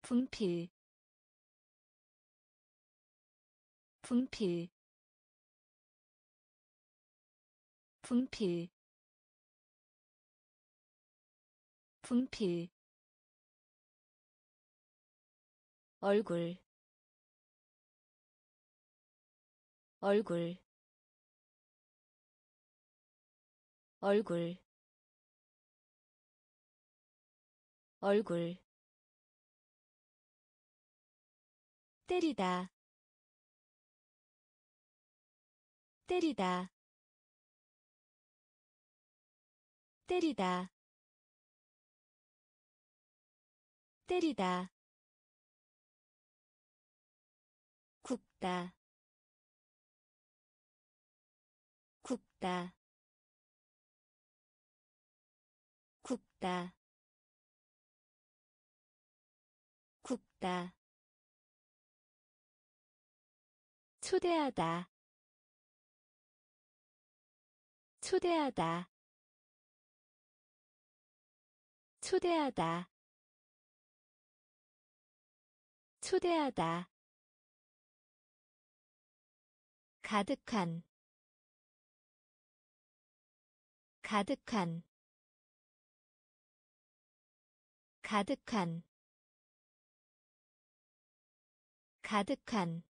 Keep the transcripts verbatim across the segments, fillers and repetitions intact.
분필 분필 분필 분필 얼굴 얼굴 얼굴 얼굴 때리다 때리다 때리다 때리다 굽다 굽다 굽다 굽다 초대하다 초대하다 초대하다 초대하다 가득한 가득한 가득한 가득한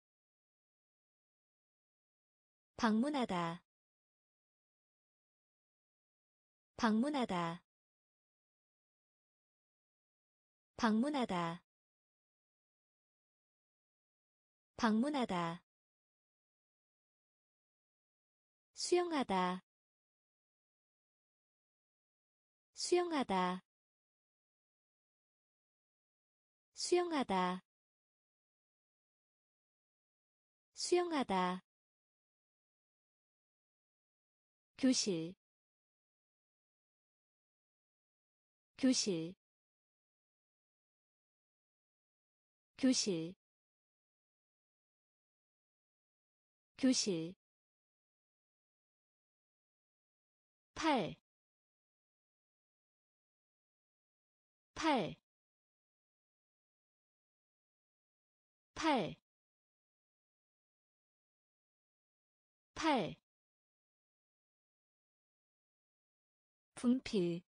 방문하다 방문하다 방문하다 방문하다 수영하다 수영하다 수영하다 수영하다 교실 교실 교실 교실 팔, 팔, 팔, 팔, 분필,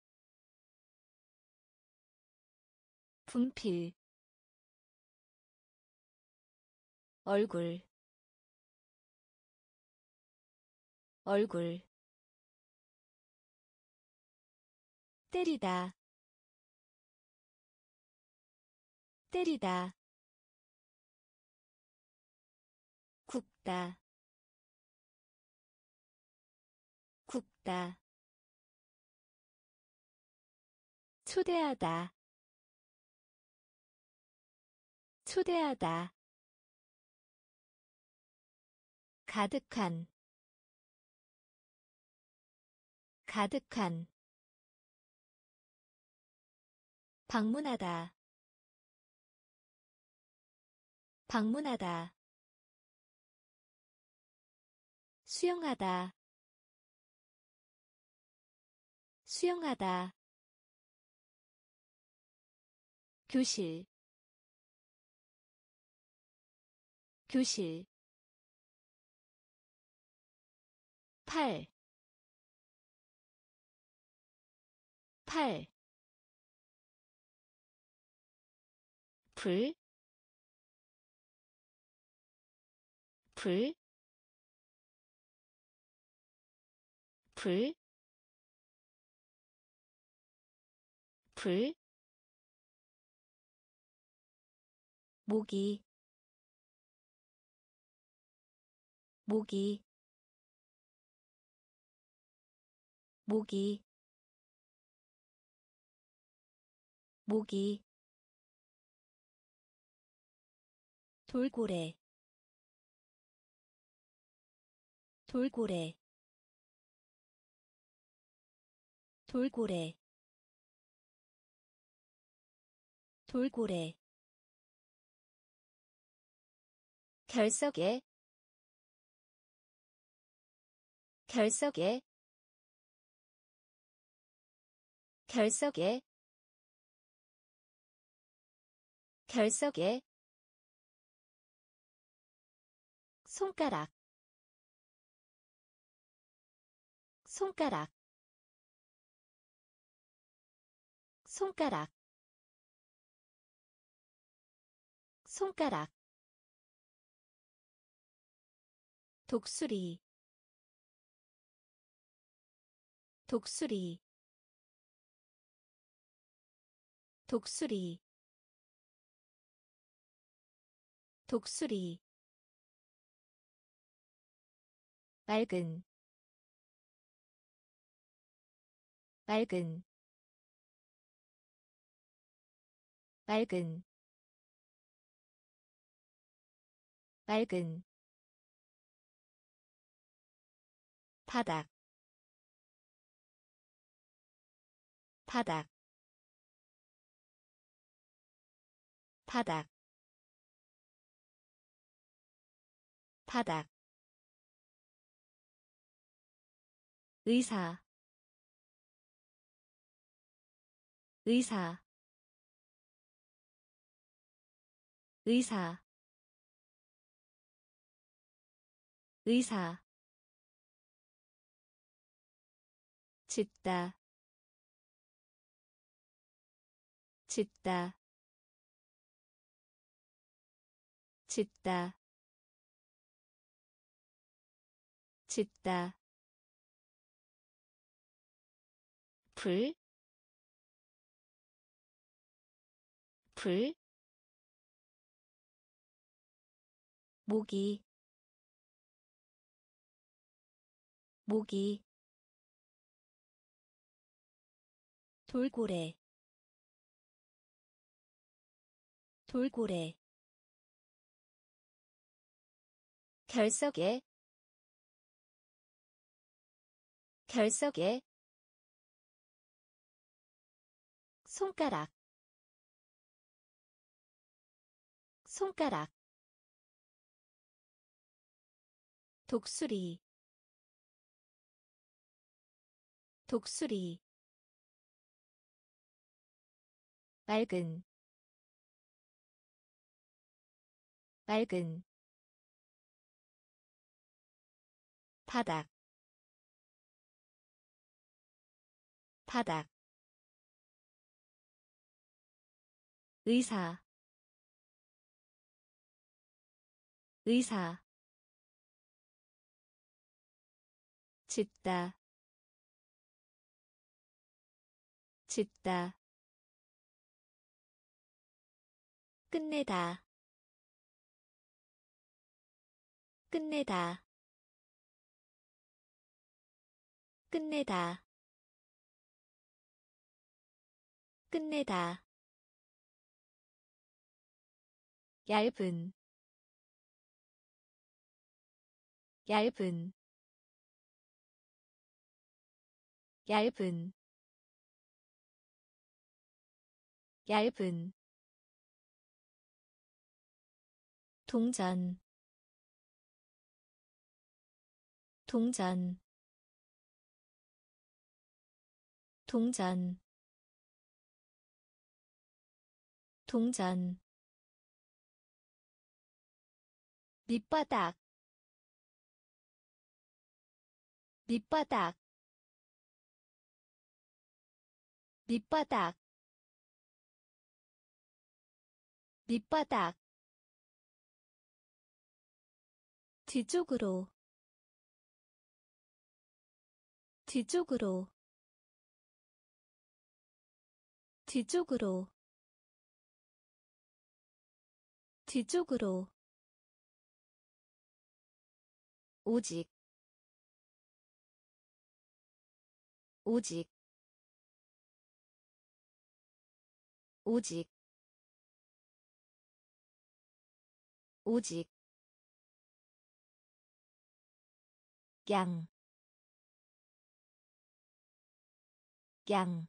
분필, 얼굴, 얼굴, 때리다, 때리다, 굽다, 굽다, 초대하다, 초대하다, 가득한, 가득한, 방문하다, 방문하다, 수영하다, 수영하다, 교실, 교실, 팔, 팔, 불, 불, 불, 불, 모기, 모기, 모기, 모기, 돌고래, 돌고래, 돌고래, 돌고래, 결석에, 결석에, 결석에, 결석에 손가락 손가락 손가락 손가락 독수리 독수리 독수리 독수리 맑은 맑은 맑은 맑은 바닥 바닥 바닥 바닥 의사 의사 의사 의사 짓다 짓다 짓다 짓다 불, 불, 모기, 모기, 돌고래, 돌고래, 결석에, 결석에, 손가락, 손가락, 독수리, 독수리, 맑은, 맑은, 바닥, 바닥, 의사, 의사, 짓다, 짓다, 끝내다, 끝내다, 끝내다, 끝내다, 얇은, 얇은, 얇은, 얇은, 동전, 동전, 동전, 동전, 밑바닥, 밑바닥, 밑바닥, 밑바닥, 뒤쪽으로, 뒤쪽으로, 뒤쪽으로, 뒤쪽으로, 오직, 오직, 오직, 오직, 양, 양,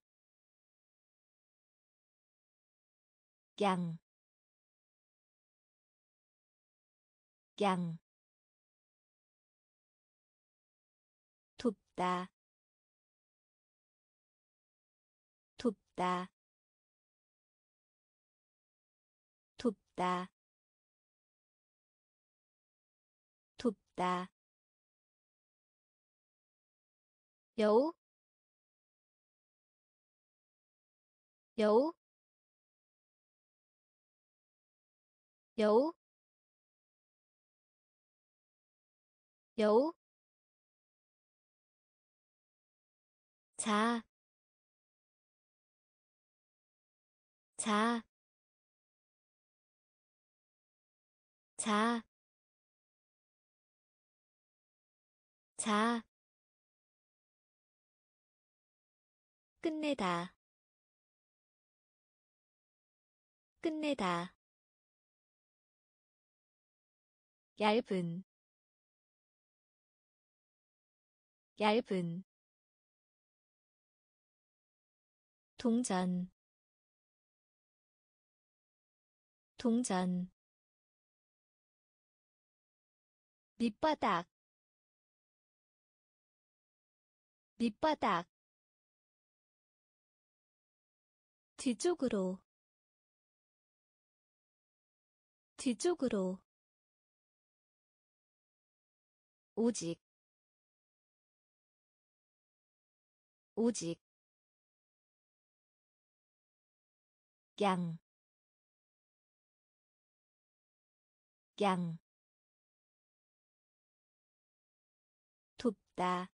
양, 양, 돕다, 돕다, 돕다 돕다 여우 여우 여우 여우 자, 자, 자, 자, 끝내다, 끝내다, 얇은, 얇은, 동전, 동전, 밑바닥, 밑바닥, 뒤쪽으로, 뒤쪽으로, 오직, 오직, 양, 양, 돕다,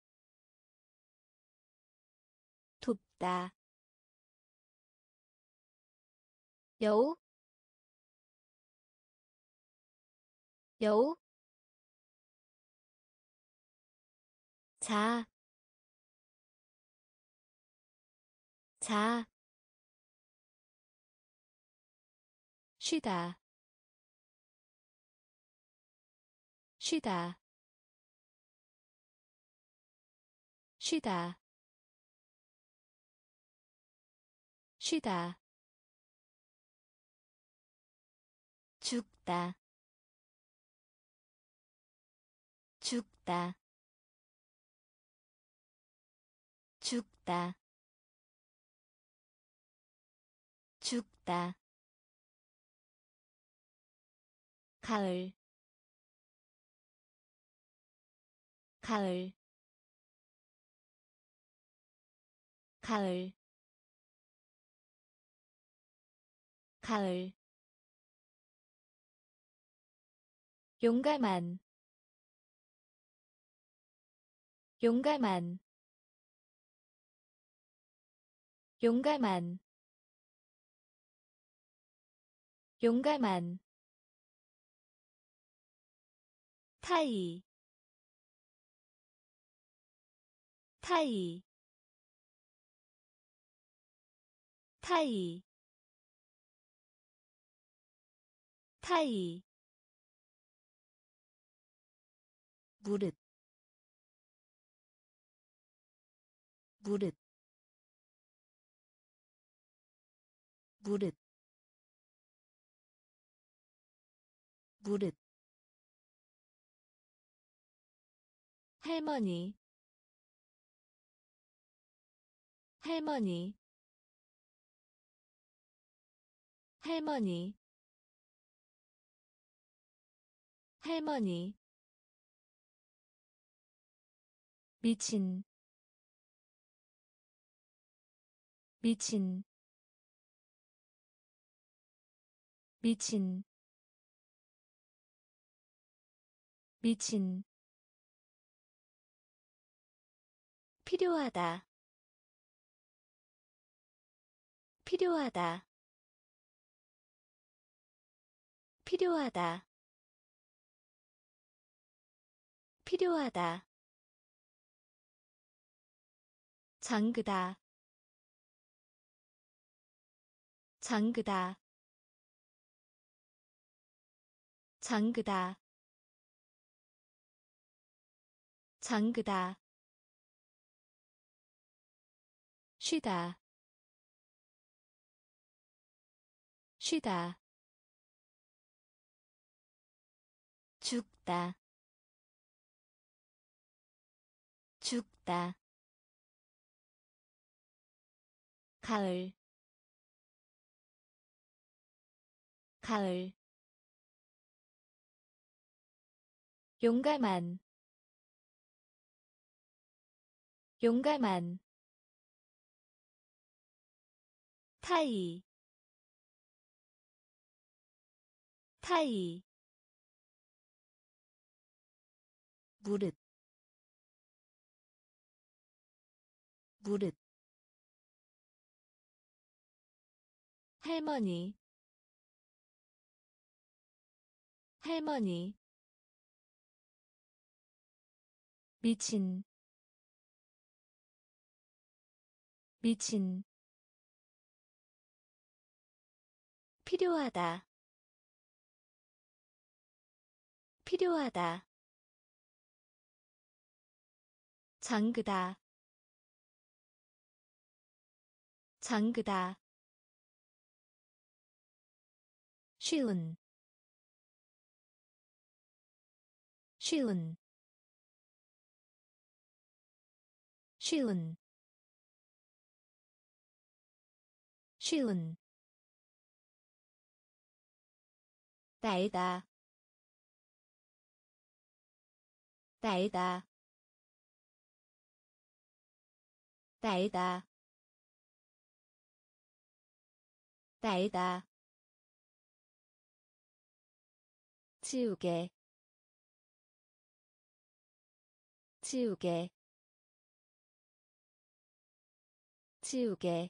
돕다, 여우, 여우, 자, 자, 쉬다, 쉬다, 쉬다, 쉬다, 죽다, 죽다, 죽다, 죽다, 가을, 가을, 가을, 가을, 용감한, 용감한, 용감한, 용감한, 타이, 타이, 타이, 타이, 무릇, 무릇, 무릇, 무릇, 할머니, 할머니, 할머니, 할머니, 미친, 미친, 미친, 미친, 필요하다, 필요하다, 필요하다, 필요하다, 잠그다, 잠그다, 잠그다, 잠그다, 쉬다, 쉬다, 죽다, 죽다, 가을, 가을 용감한 용감한 타이 타이 무릇 무릇 할머니 할머니 미친 미친 필요하다 필요하다 잠그다 잠그다 쉬운 쉬운 쉬운 쉬운 날다 날다 날다 날다 지우개 지우개 지우개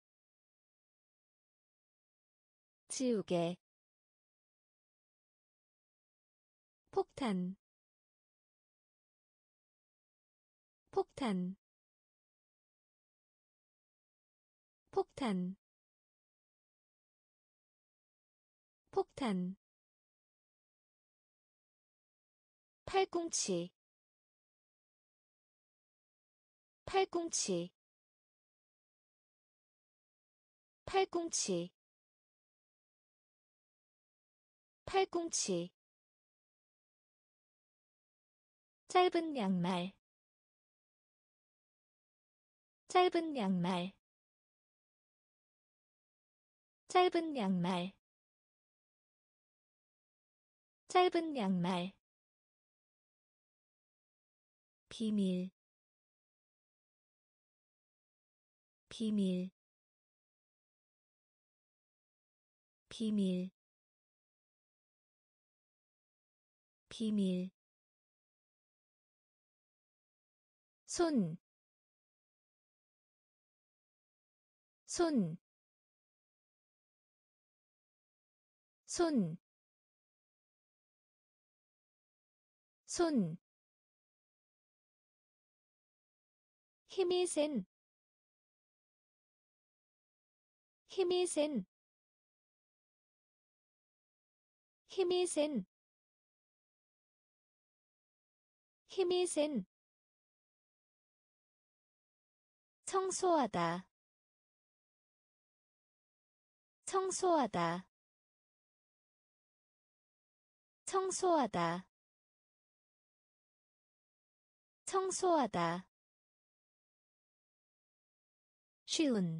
지우개 폭탄 폭탄 폭탄 폭탄 팔꿈치 팔꿈치 팔꿈치 팔꿈치 짧은 양말 짧은 양말 짧은 양말 짧은 양말 비밀 비밀 비밀 비밀 손, 손, 손, 손, 힘이 센, 힘이 센, 힘이 센, 힘이 센, 청소하다, 청소하다, 청소하다, 청소하다, 쉬운,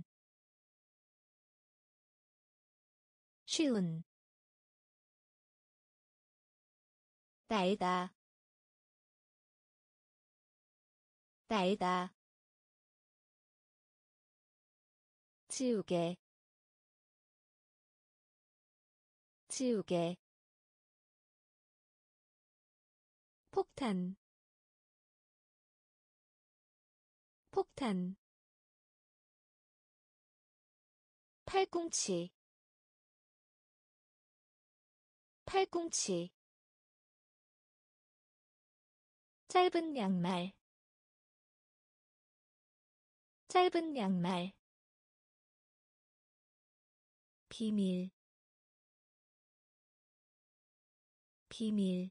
쉬운, 날다, 날다, 지우개, 지우개, 폭탄, 폭탄, 팔꿈치, 팔꿈치, 짧은 양말, 짧은 양말, 비밀, 비밀,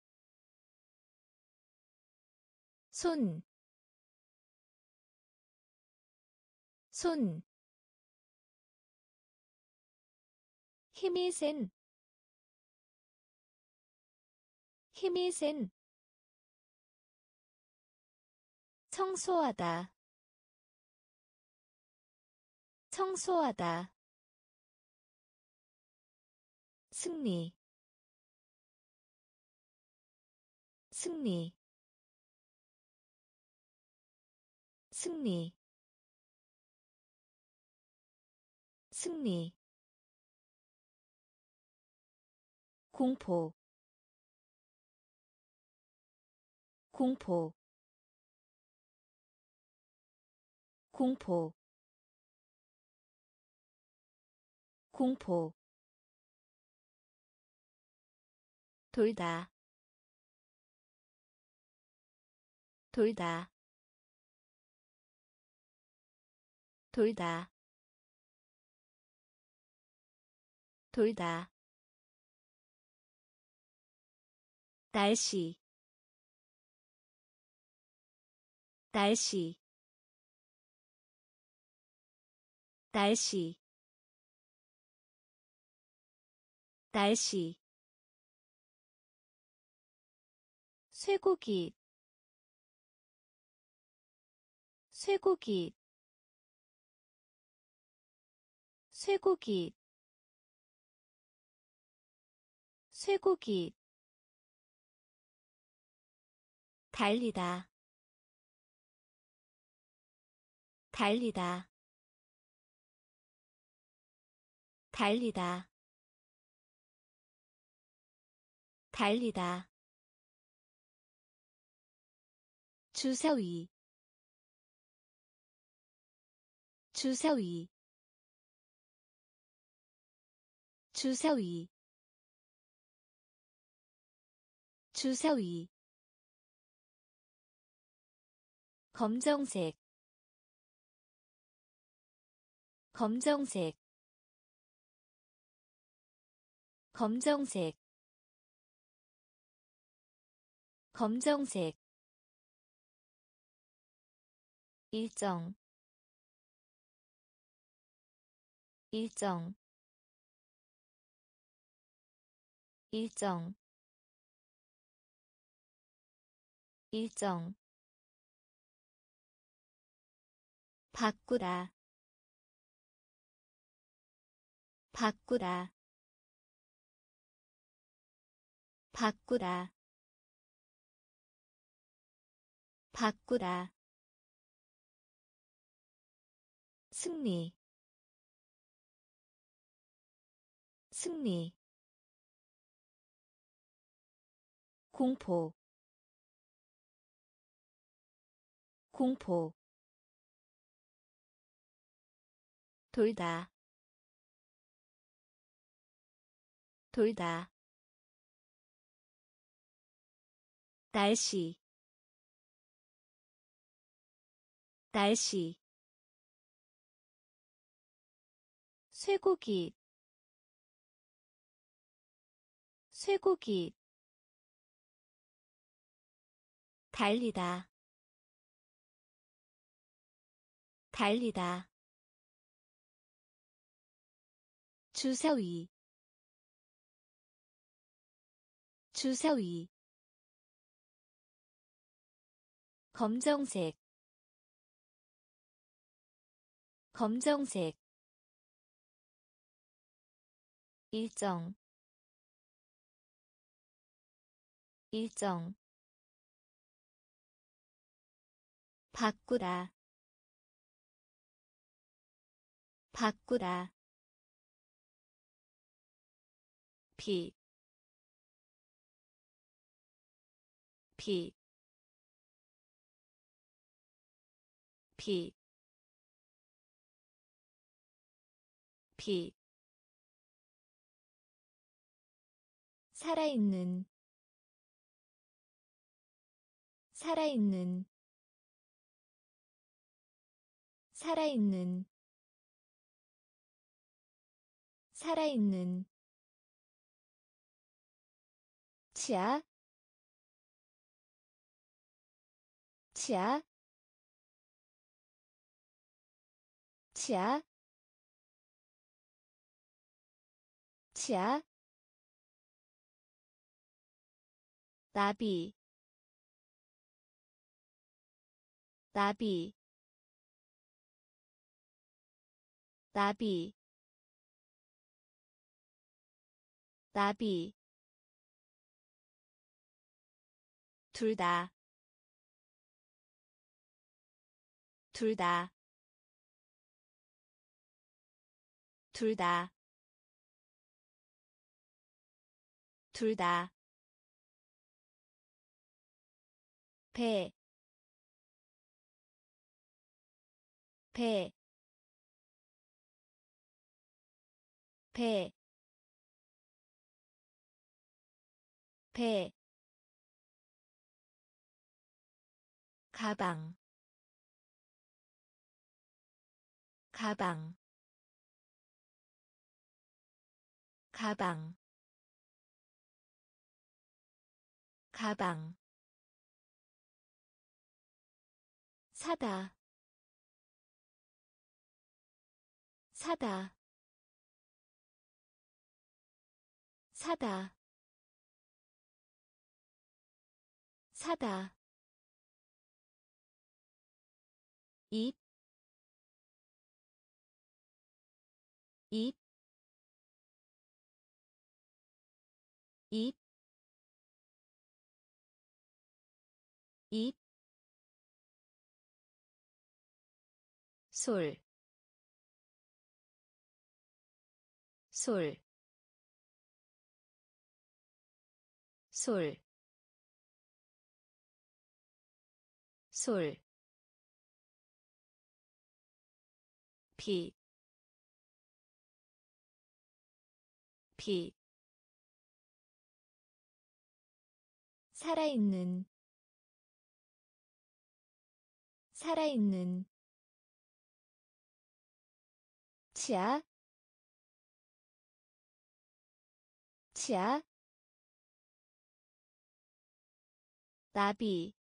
손, 손, 힘이 센, 힘이 센, 청소하다, 청소하다, 승리 승리 승리 승리 공포 공포 공포 공포 돌다 돌다 돌다 돌다 날씨 날씨 날씨 날씨 쇠고기 쇠고기 쇠고기 쇠고기 달리다 달리다 달리다 달리다 주사위 주사위 주사위 주사위 검정색 검정색 검정색 검정색 일정 일정 일정 일정 바꾸다 바꾸다 바꾸다 바꾸다 승리 승리 공포 공포 돌다 돌다 날씨 날씨 쇠고기 쇠고기 달리다 달리다 주사위 주사위 검정색 검정색 일정 일정 바꾸다 바꾸다 비, 비, 비, 비, 살아있는, 살아있는, 살아있는, 살아있는, 치아, 치아, 치아, 치아, 나비, 나비, 나비, 나비 둘 다, 둘 다, 둘 다, 둘 다, 배, 배, 배, 배, 가방, 가방, 가방, 가방, 사다, 사다, 사다, 사다, 입, 입, 입, 입, 솔, 솔, 솔, 솔, 피, 피, 살아있는, 살아있는, 치아, 치아, 나비,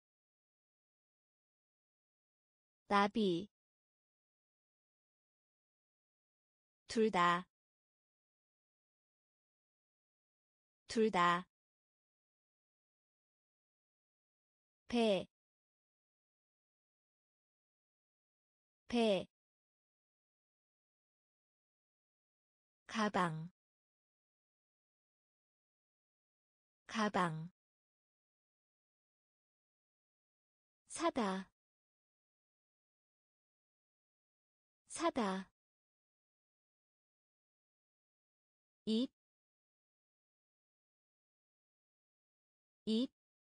나비, 둘 다, 둘 다, 배, 배, 가방, 가방, 사다, 사다, 입, 입,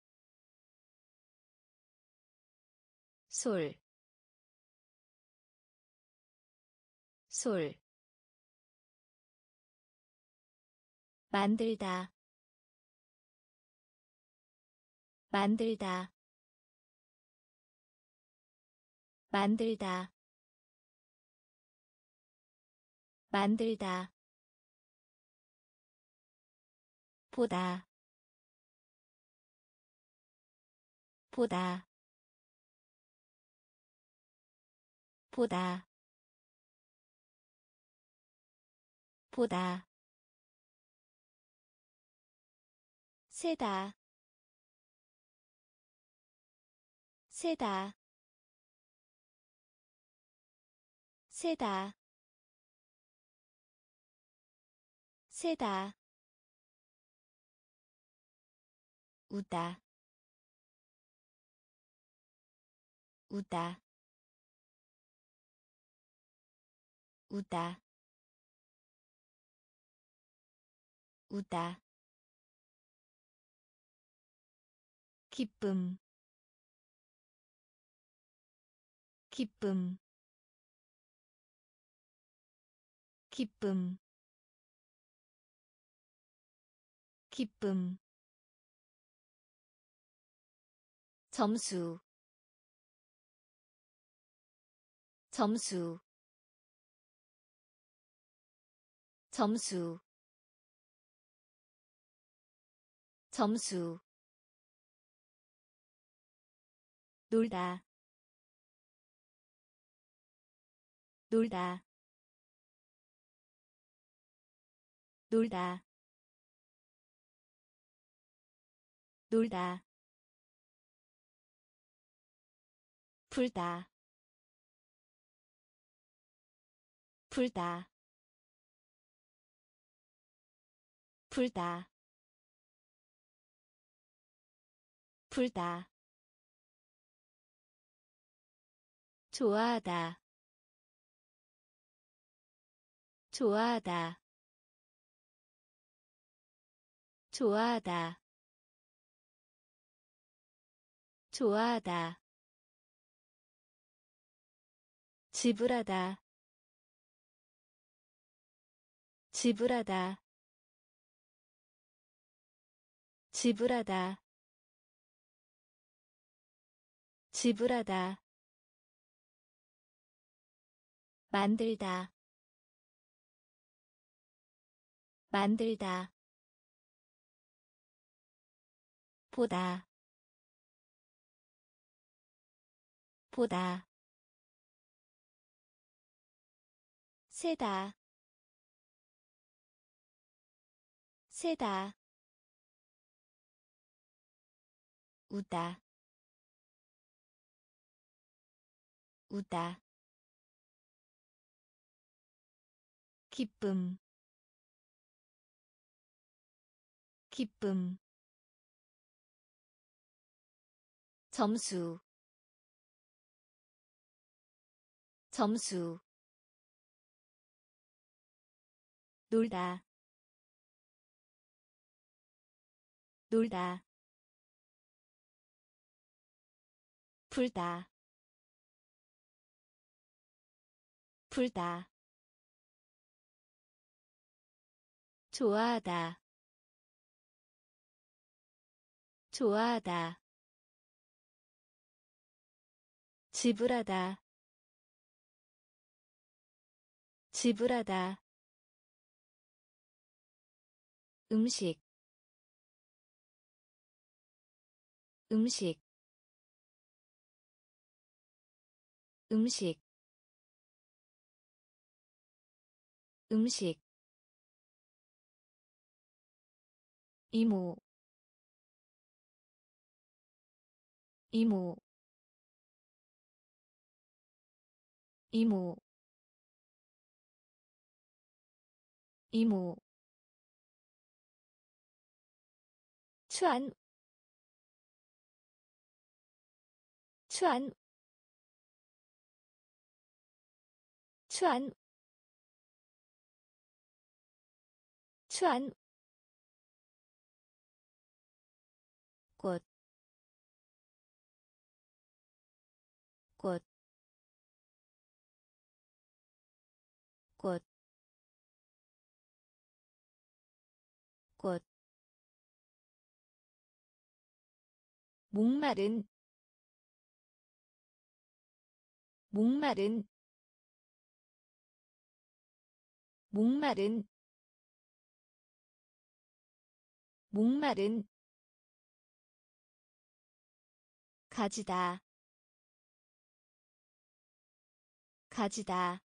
솔, 솔, 만들다, 만들다, 만들다, 만들다, 보다, 보다, 보다, 보다, 세다, 세다, 세다, 세다, 우다, 우다, 우다, 우다, 기쁨, 기쁨, 기쁨, 기쁨, 점수, 점수, 점수, 점수, 놀다, 놀다, 놀다, 놀다, 불다, 불다, 불다 불다 좋아하다 좋아하다 좋아하다 좋아하다 지불하다 지불하다 지불하다 지불하다 만들다 만들다 보다 보다 세다 세다 우다 우다 기쁨 기쁨 점수 점수 놀다 놀다 불다 불다 좋아하다 좋아하다 지불하다 지불하다 음식 음식 음식 음식 이모 이모 이모 이모 추안 추안 추안 추안 꽃, 꽃, 꽃, 꽃, 목마른, 목마른, 목마른, 목마른, 가지다, 가지다,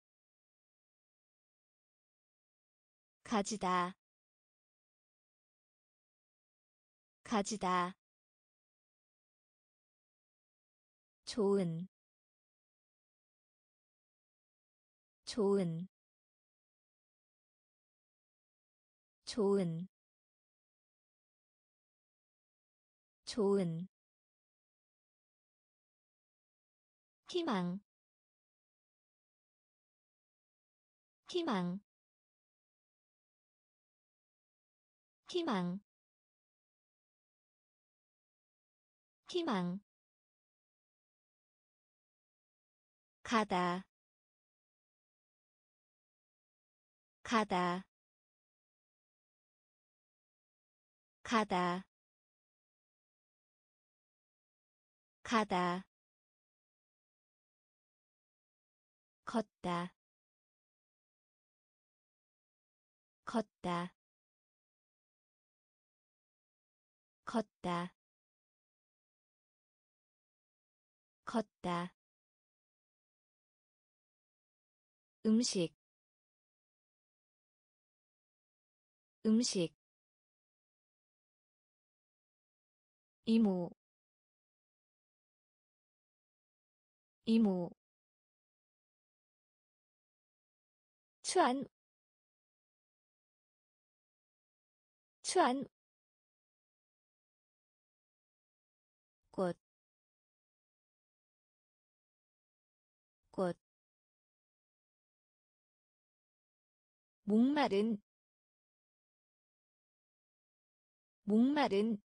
가지다, 가지다, 좋은, 좋은, 좋은, 좋은, 희망, 희망, 희망, 희망, 가다, 가다, 가다, 가다, 걷다, 걷다, 걷다, 걷다, 음식, 음식, 이모, 이모, 추안, 추천 꽃, 꽃 목마른 목마른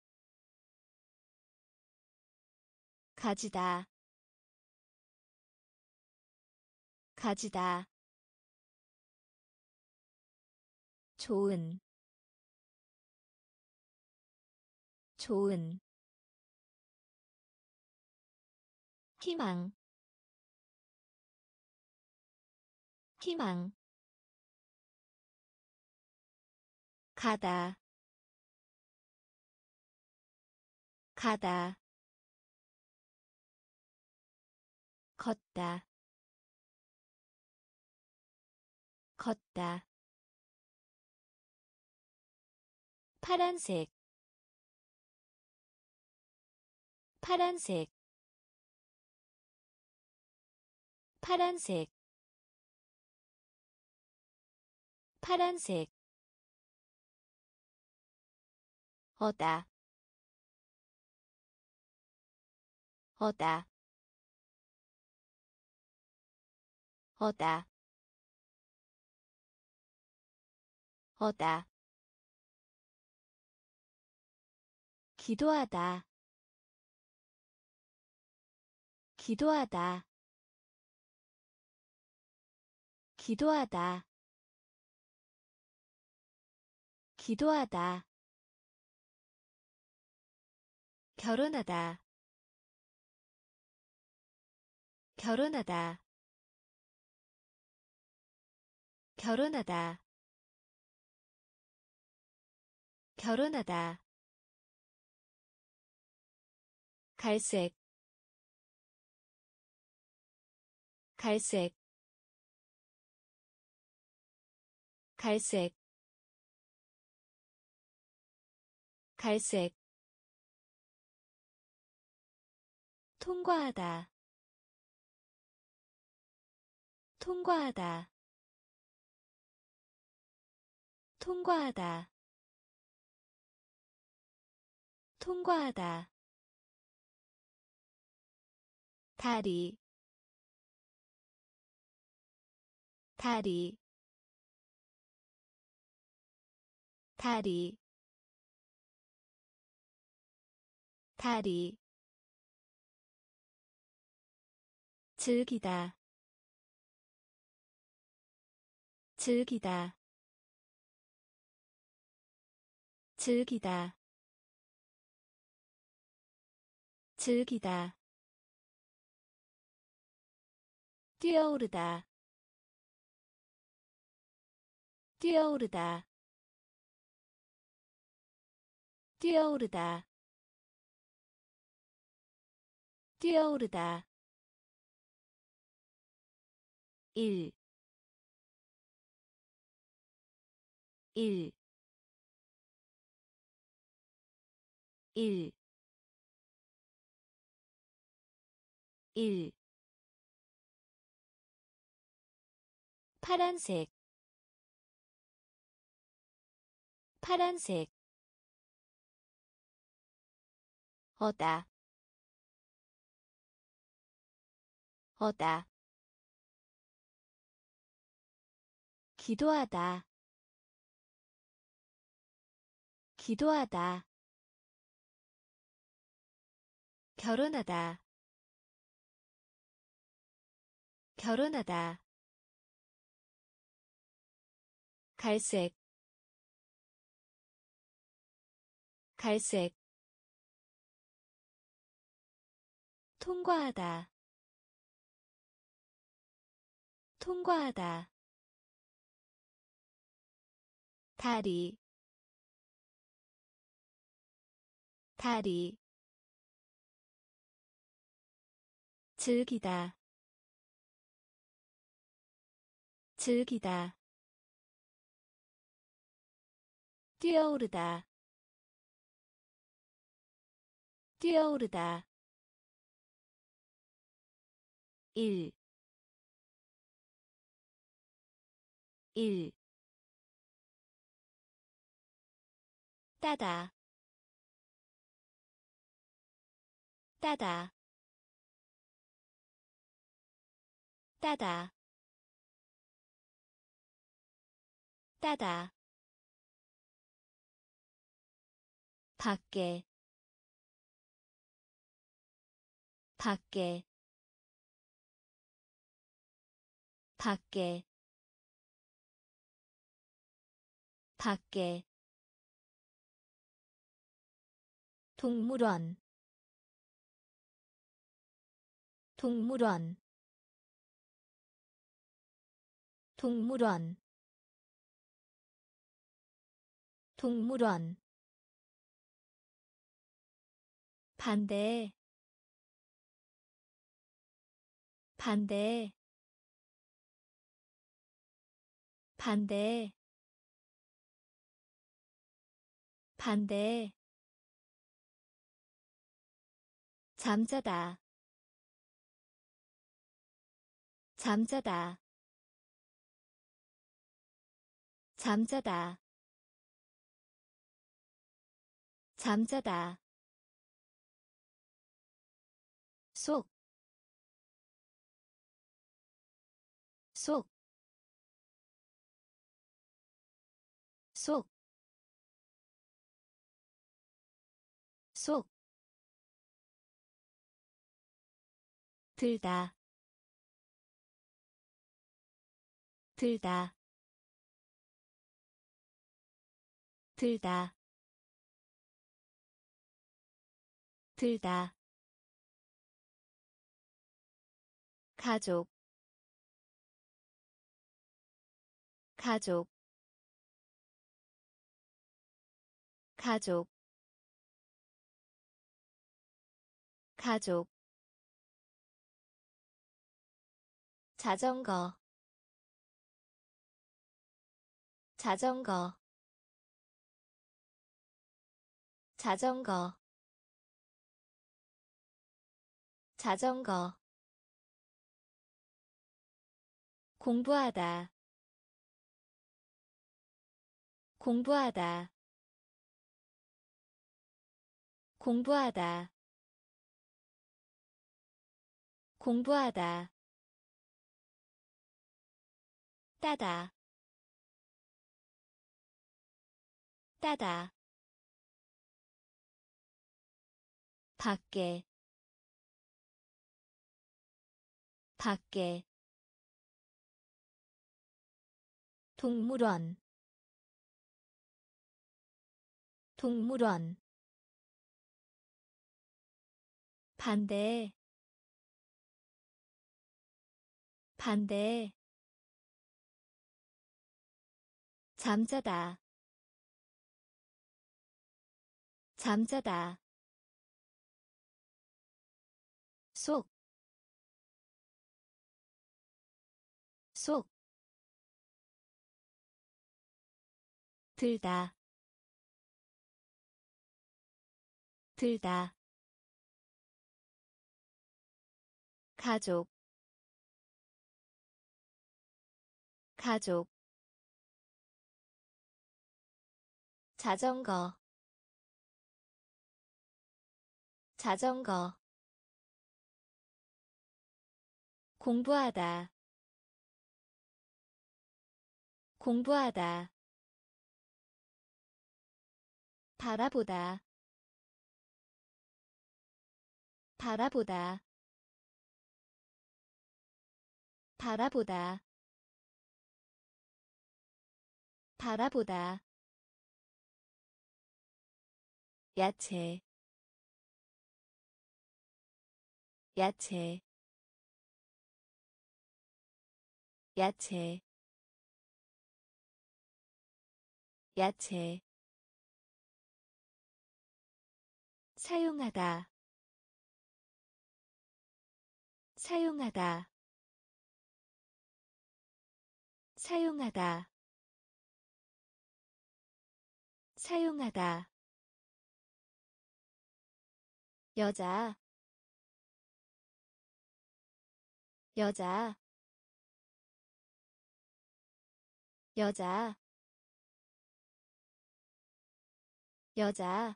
가지다 가지다 좋은 좋은 희망 희망 가다 가다 걷다 걷다 파란색 파란색 파란색 파란색 어다 어다 어다 어다 기도하다 기도하다 기도하다 기도하다 결혼하다 결혼하다 결혼하다 결혼하다 갈색 갈색 갈색 갈색 통과하다 통과하다 통과하다 통과하다 다리 다리 다리 다리 즐기다 즐기다 즐기다 즐기다 뛰어오르다 뛰어오르다 뛰어오르다 뛰어오르다 일, 일, 일, 일 파란색 파란색 어다 어다 기도하다 기도하다 결혼하다 결혼하다 갈색 갈색 통과하다 통과하다 다리 다리 즐기다 즐기다 뛰어오르다 뛰어오르다 일, 일 따다 따다 따다 따다 밖에 밖에 밖에 밖에 동물원 동물원 동물원 동물원 반대 반대 반대 반대 잠자다 잠자다 잠자다 잠자다 속, 속, 속, 속, 들다, 들다, 들다, 들다, 가족, 가족, 가족, 가족, 자전거, 자전거, 자전거, 자전거, 공부하다, 공부하다, 공부하다, 공부하다, 따다, 따다, 밖에, 밖에, 동물원, 동물원, 반대, 반대, 잠자다, 잠자다, 속, 속, 들다, 들다, 가족, 가족, 자전거, 자전거, 공부하다, 공부하다, 바라보다, 바라보다, 바라보다, 바라보다, 야채, 야채, 야채, 야채, 사용하다, 사용하다, 사용하다, 사용하다, 여자, 여자, 여자, 여자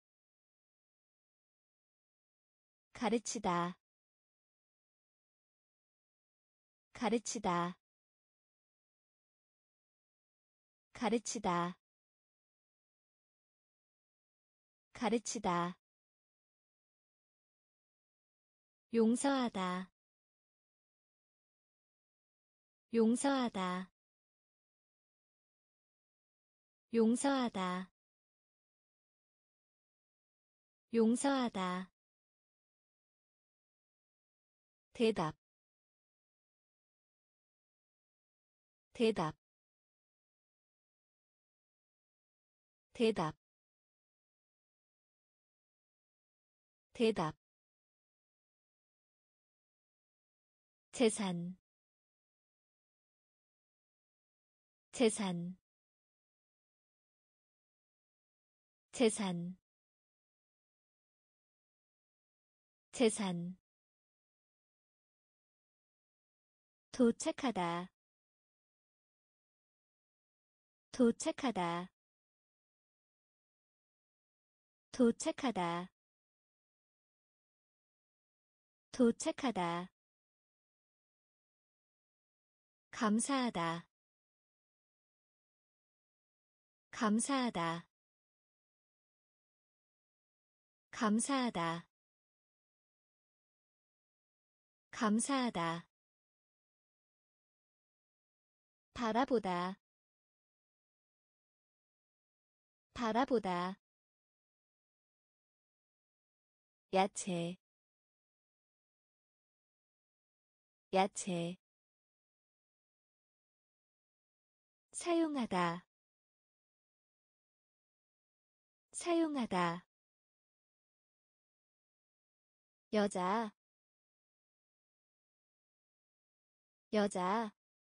가르치다 가르치다 가르치다 가르치다 용서하다 용서하다 용서하다 용서하다 대답 대답 대답 대답 재산 재산 재산 재산 도착하다 도착하다 도착하다 도착하다 감사하다 감사하다 감사하다 감사하다 바라보다 바라보다 야채 야채 사용하다 사용하다 여자 여자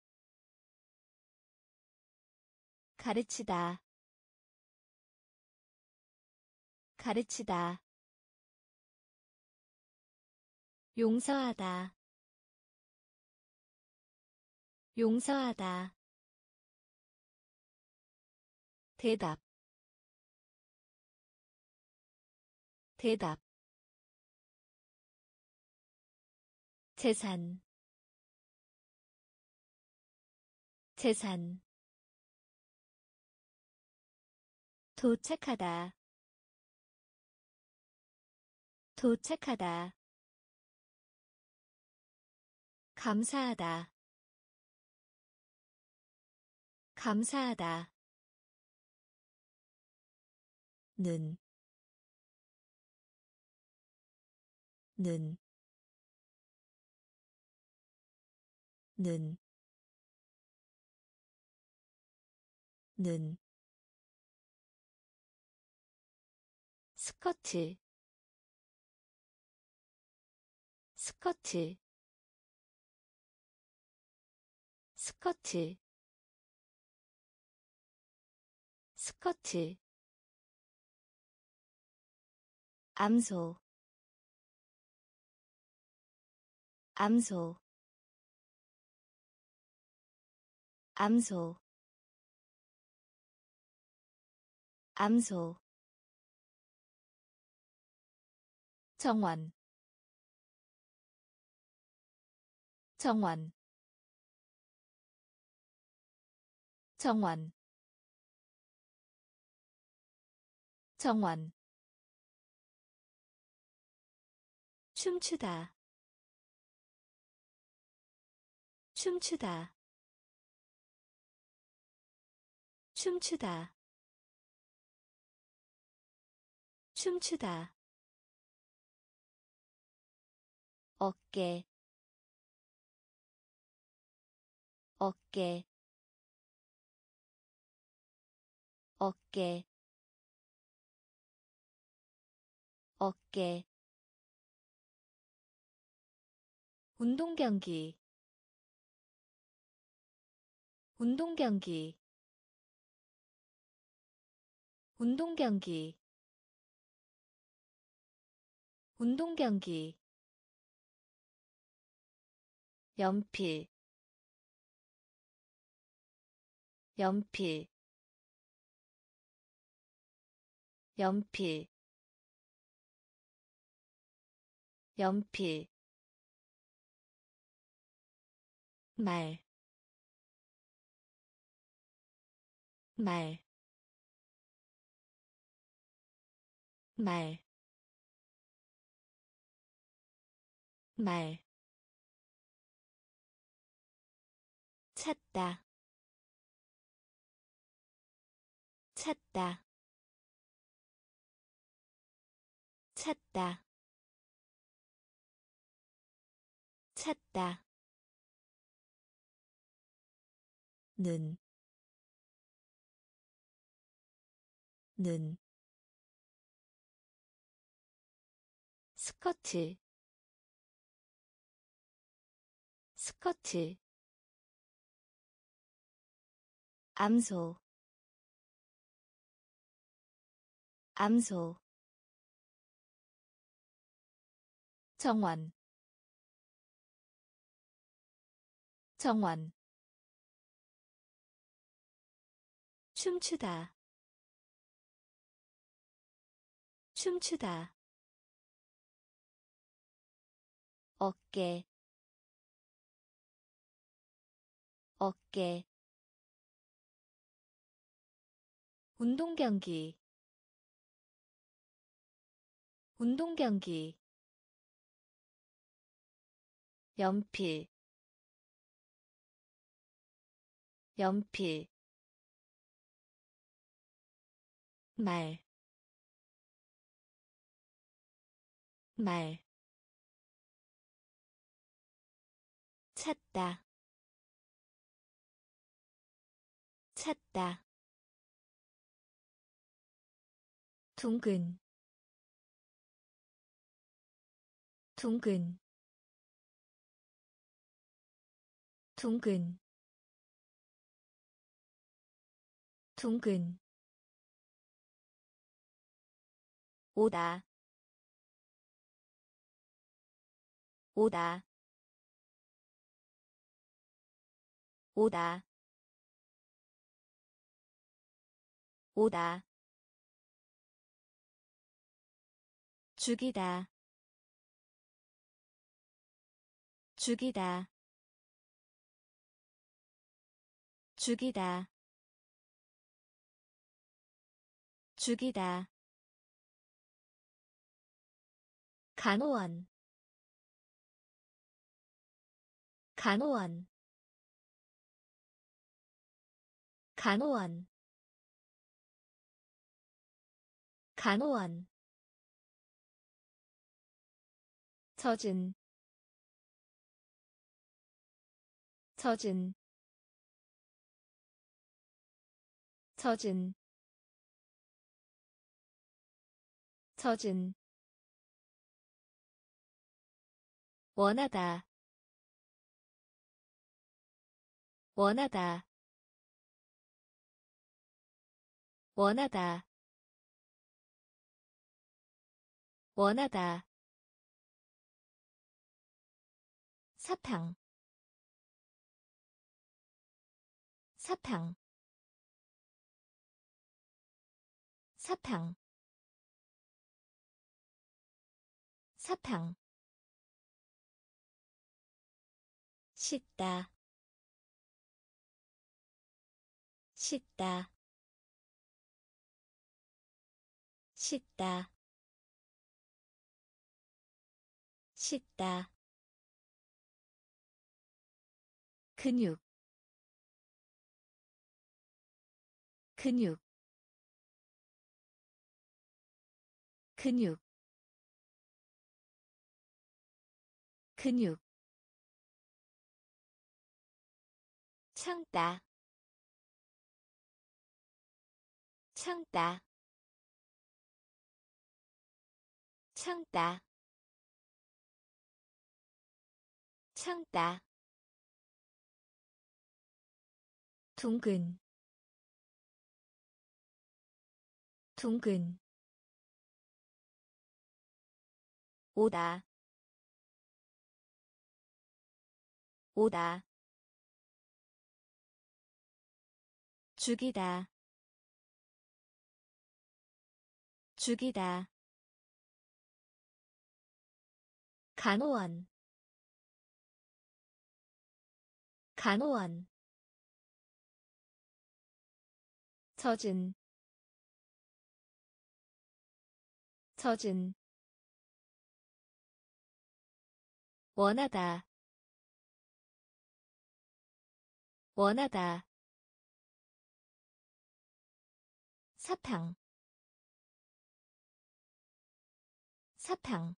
가르치다 가르치다 용서하다 용서하다 대답 대답 재산 재산 도착하다 도착하다 감사하다 감사하다 는, 는, 는, 는 스커트 스커트 스커트 스커트 암소 암소 암소 암소 정원 정원 정원 정원 춤추다 춤추다 춤추다 춤추다 어깨 어깨 어깨 어깨 운동경기 운동경기 운동경기 운동경기 연필 연필 연필 연필 말, 말, 말, 말, 찾다, 찾다, 찾다, 찾다, 는, 는, 스커트, 스커트, 암소, 암소, 정원, 정원, 춤추다, 춤추다, 어깨, 어깨, 운동경기, 운동경기, 연필, 연필, 말, 말, 찾다, 찾다, 둥근, 둥근, 둥근, 둥근, 오다, 오다, 오다, 오다, 죽이다, 죽이다, 죽이다, 죽이다, 간호원, 간호원, 간호원, 간호원, 젖은, 젖은, 젖은, 젖은, 원하다, 원하다, 원하다, 원하다, 사탕, 사탕, 사탕, 사탕, 씻다, 씻다, 씻다, 씻다, 근육, 근육, 근육, 근육, 참다, 참다, 참다, 참다, 둥근, 둥근, 오다, 오다, 죽이다, 죽이다 간호원 간호원 젖은 젖은 원하다 원하다 사탕 사탕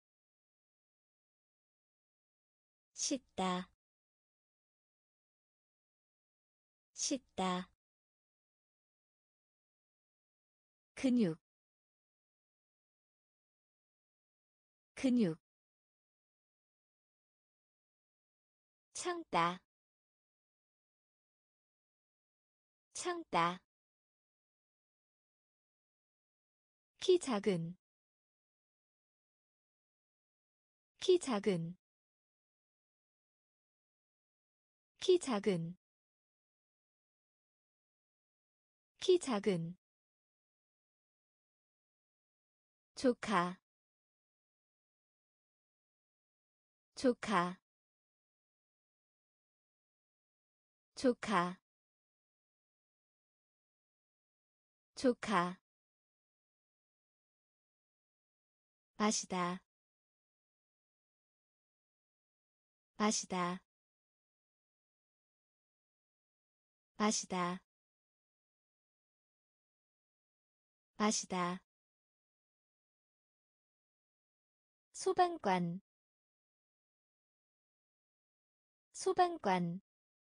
씻다 씻다 근육 근육 참다 참다 키 작은 키 작은 키 작은 키 작은 조카 조카 조카 조카 마시다 마시다 마시다 마시다 소방관 소방관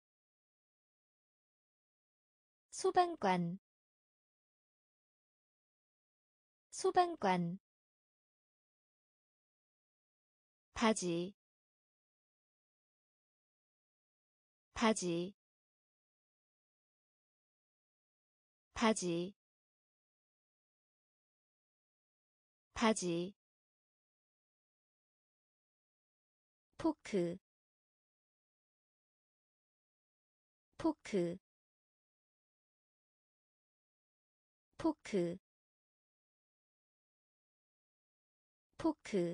소방관 소방관 바지 바지 바지 바지 포크 포크 포크 포크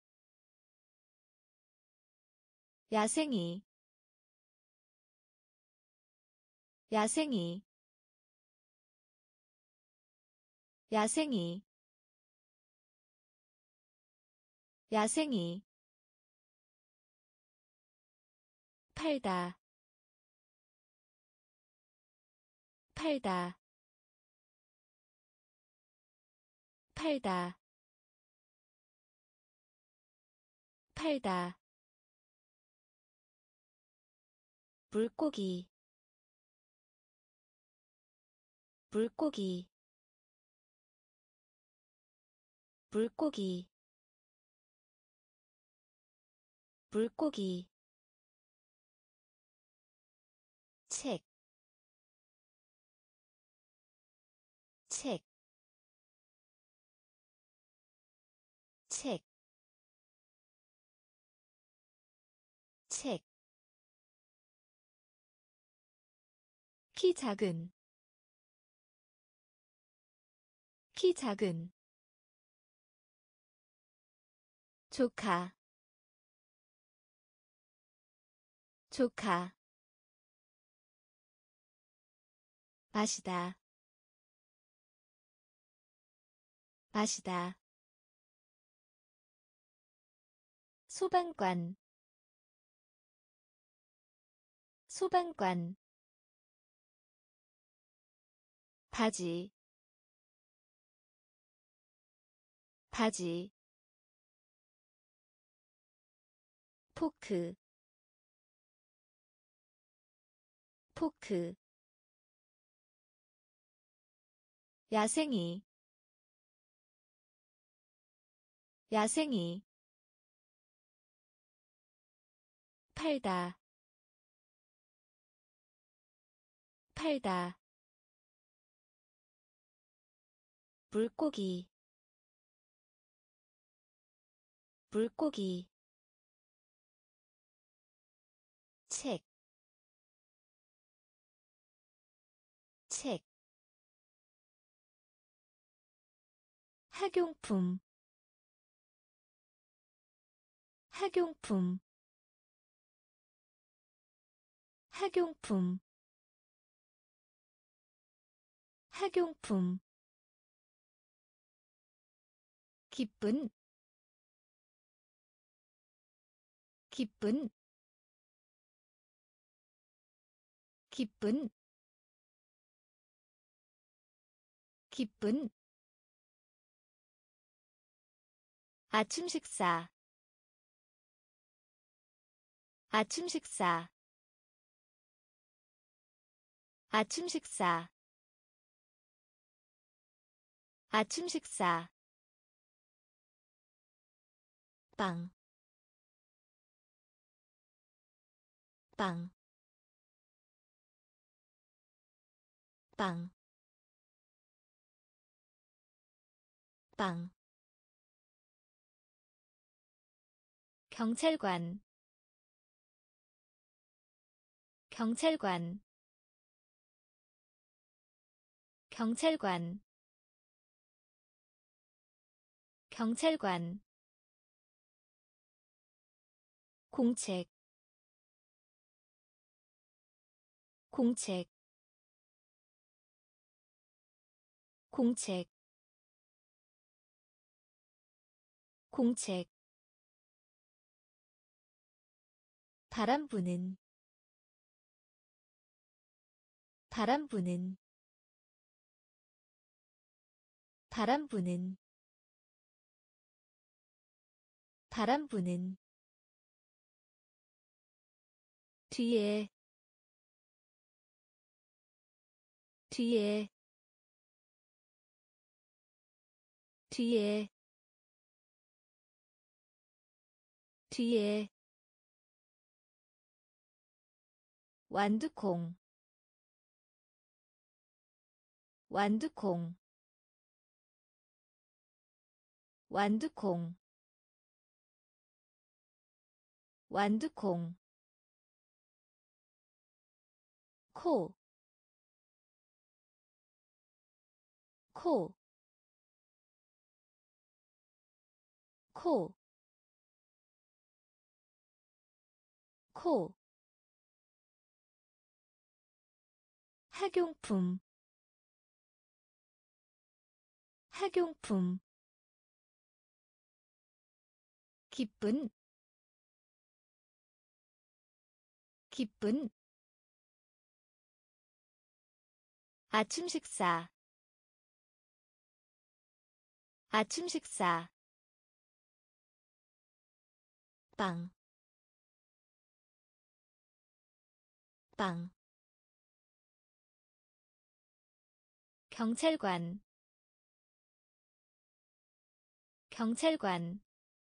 야생이 야생이 야생이 야생이 팔다 팔다 팔다 팔다 물고기 물고기 물고기 물고기 책, 책, 책, 책. 키 작은, 키 작은. 조카, 조카. 마시다, 마시다. 소방관, 소방관. 바지, 바지. 포크, 포크. 야생이, 야생이. 팔다, 팔다. 물고기, 물고기. 책, 책. 학용품 학용품 학용품 학용품 기쁜 기쁜 기쁜 기쁜 아침 식사 아침 식사 아침 식사 아침 식사 빵, 빵, 빵, 빵. 경찰관, 경찰관, 경찰관, 경찰관. 공책, 공책, 공책, 공책. 바람 부는, 바람 부는, 바람 부는, 바람 부는. 뒤에, 뒤에, 뒤에, 뒤에. 완두콩, 완두콩, 완두콩, 완두콩. 코, 코, 코, 코. 학용품, 학용품. 기쁜, 기쁜. 아침 식사, 아침 식사. 빵, 빵. 경찰관, 경찰관.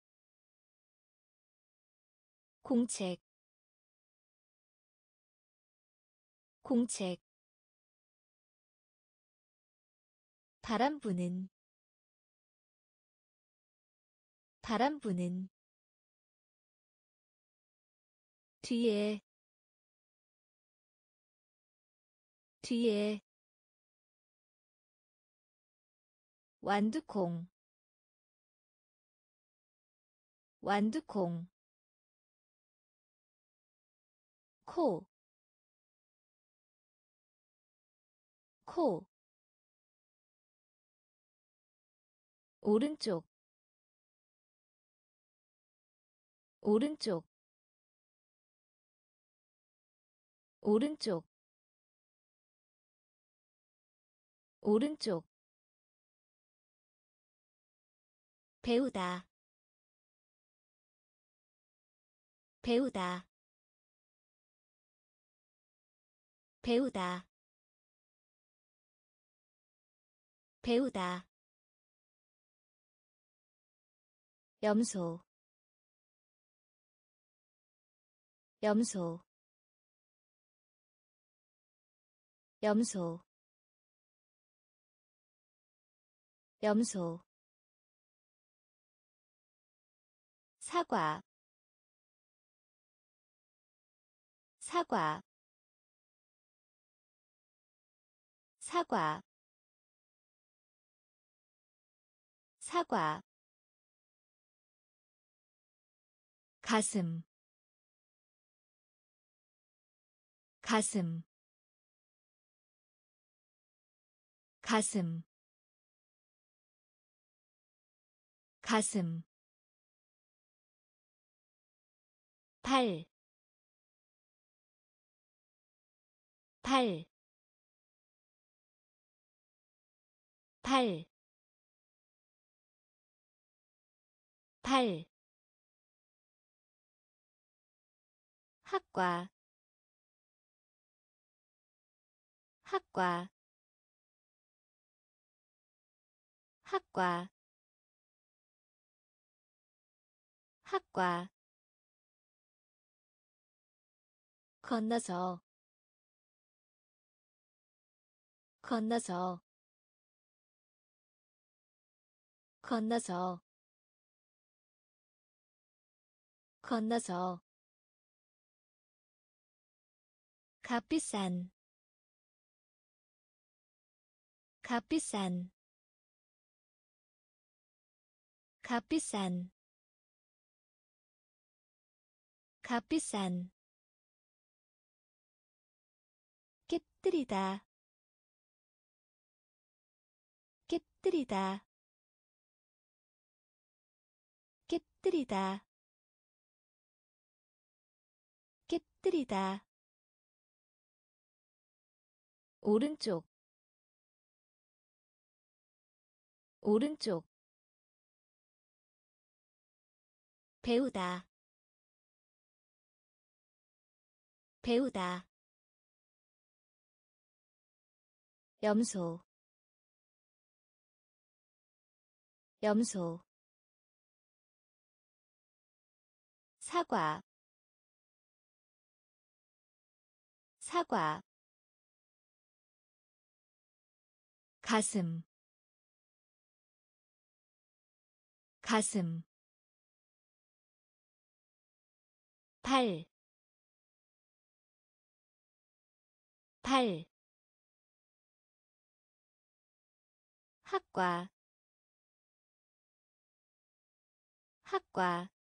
공책, 공책. 바람 부는, 바람 부는. 뒤에, 뒤에. 완두콩, 완두콩. 코, 코. 오른쪽, 오른쪽, 오른쪽, 오른쪽. 배우다, 배우다, 배우다, 배우다. 염소, 염소, 염소, 염소. 사과, 사과, 사과, 사과 가슴 가슴 가슴 가슴 팔, 팔, 팔, 팔, 학과, 학과, 학과, 학과, 건너서, 건너서, 건너서, 건너서, 값비싼, 값비싼, 값비싼, 값비싼, 깨뜨리다, 깨뜨리다, 깨뜨리다, 깨뜨리다, 오른쪽, 오른쪽, 배우다, 배우다, 염소, 염소, 사과, 사과, 가슴, 가슴, 팔, 팔, 학과, 학과,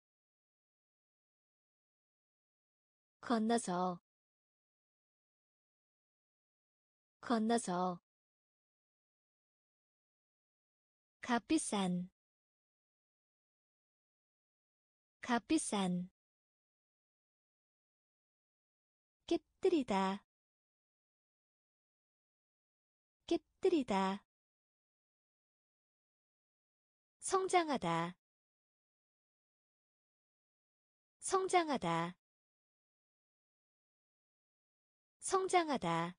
건너서, 건너서, 값비싼, 값비싼, 깨뜨리다, 깨뜨리다, 성장하다, 성장하다, 성장하다,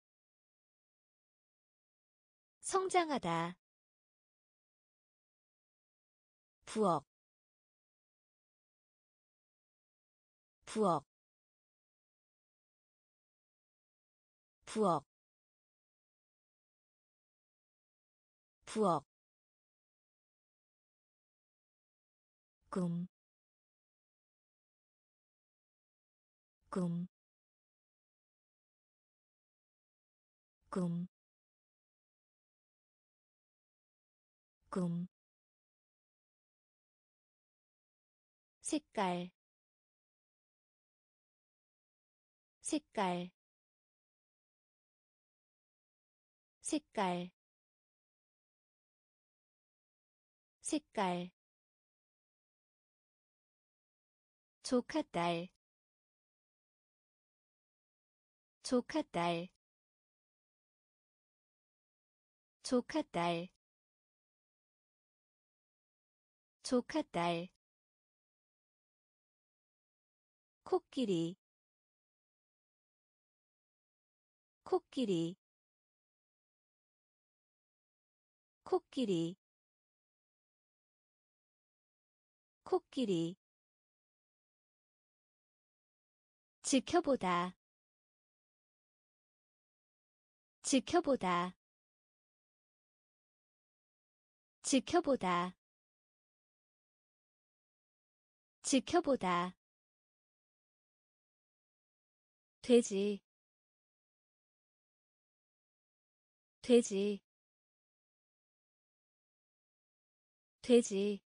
성장하다, 부엌, 부엌, 부엌, 부엌, 꿈, 꿈, 꿈, 꿈, 색깔, 색깔, 색깔, 색깔, 조카딸, 조카딸, 조카딸, 조카딸, 코끼리, 코끼리, 코끼리, 코끼리, 지켜보다, 지켜보다, 지켜보다, 지켜보다, 돼지, 돼지, 돼지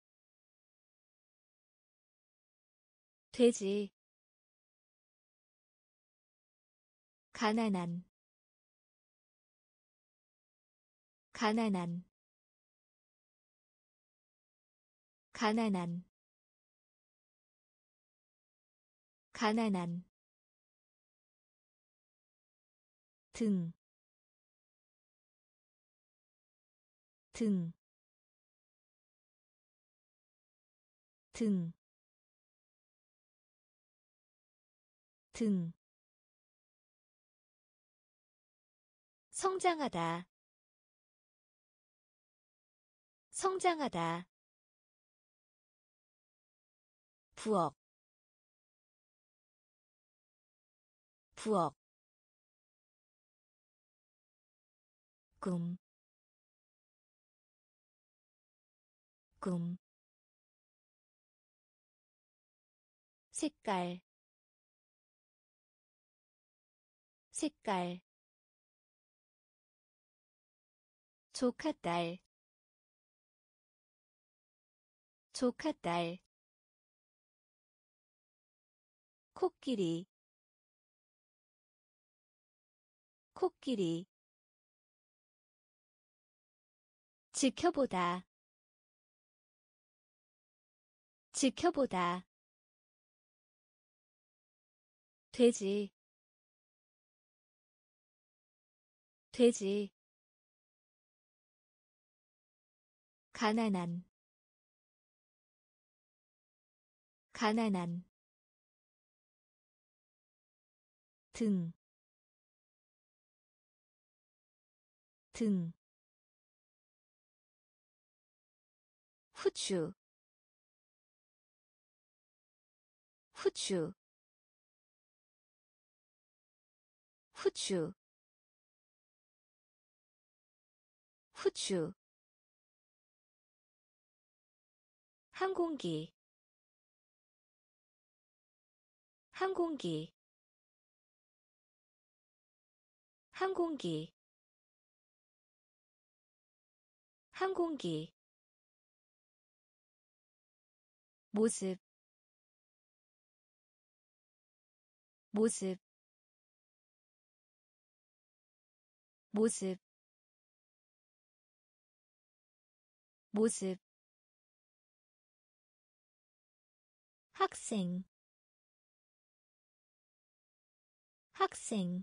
돼지 가난한 가난한 가난한 가난한 등, 등, 등, 등. 성장하다, 성장하다. 부엌, 부엌. 꿈, 꿈. 색깔, 색깔. 조카딸, 조카딸. 코끼리, 코끼리. 지켜보다, 지켜보다. 돼지, 돼지. 가난한, 가난한. 등, 등. 후추, 후추, 후추, 후추. 항공기, 항공기, 항공기, 항공기. 모습, 모습, 모습, 모습. 학생, 학생,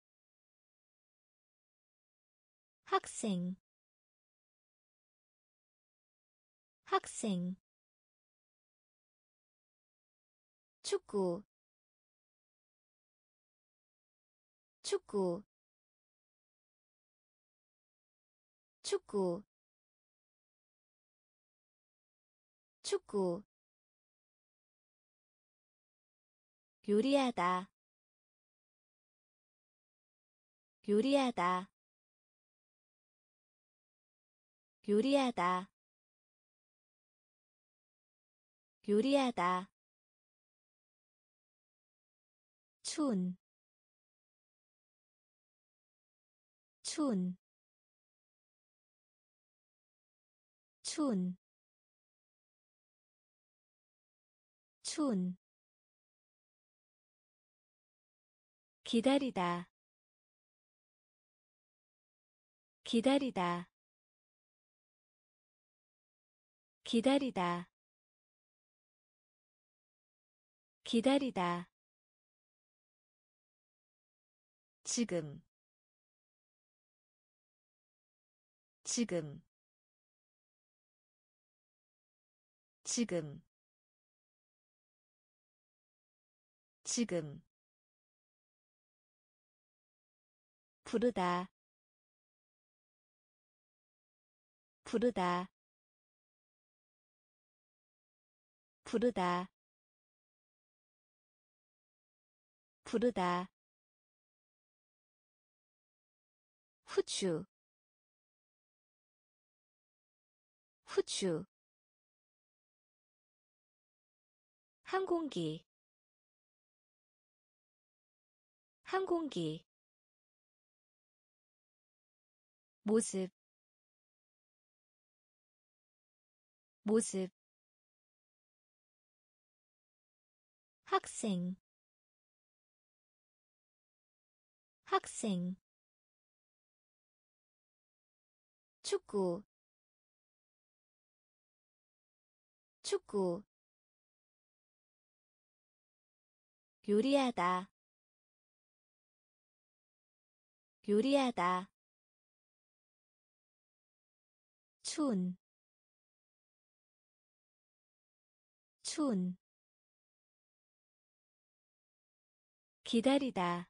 학생, 학생. 축구, 축구, 축구, 축구. 요리하다, 요리하다, 요리하다, 요리하다. 춘, 춘, 춘, 춘. 기다리다, 기다리다, 기다리다, 기다리다. 지금, 지금, 지금, 지금. 부르다, 부르다, 부르다, 부르다. 후추, 후추. 항공기, 항공기. 모습, 모습 학생 학생 축구 축구 요리하다 요리하다 춘, 춘 기다리다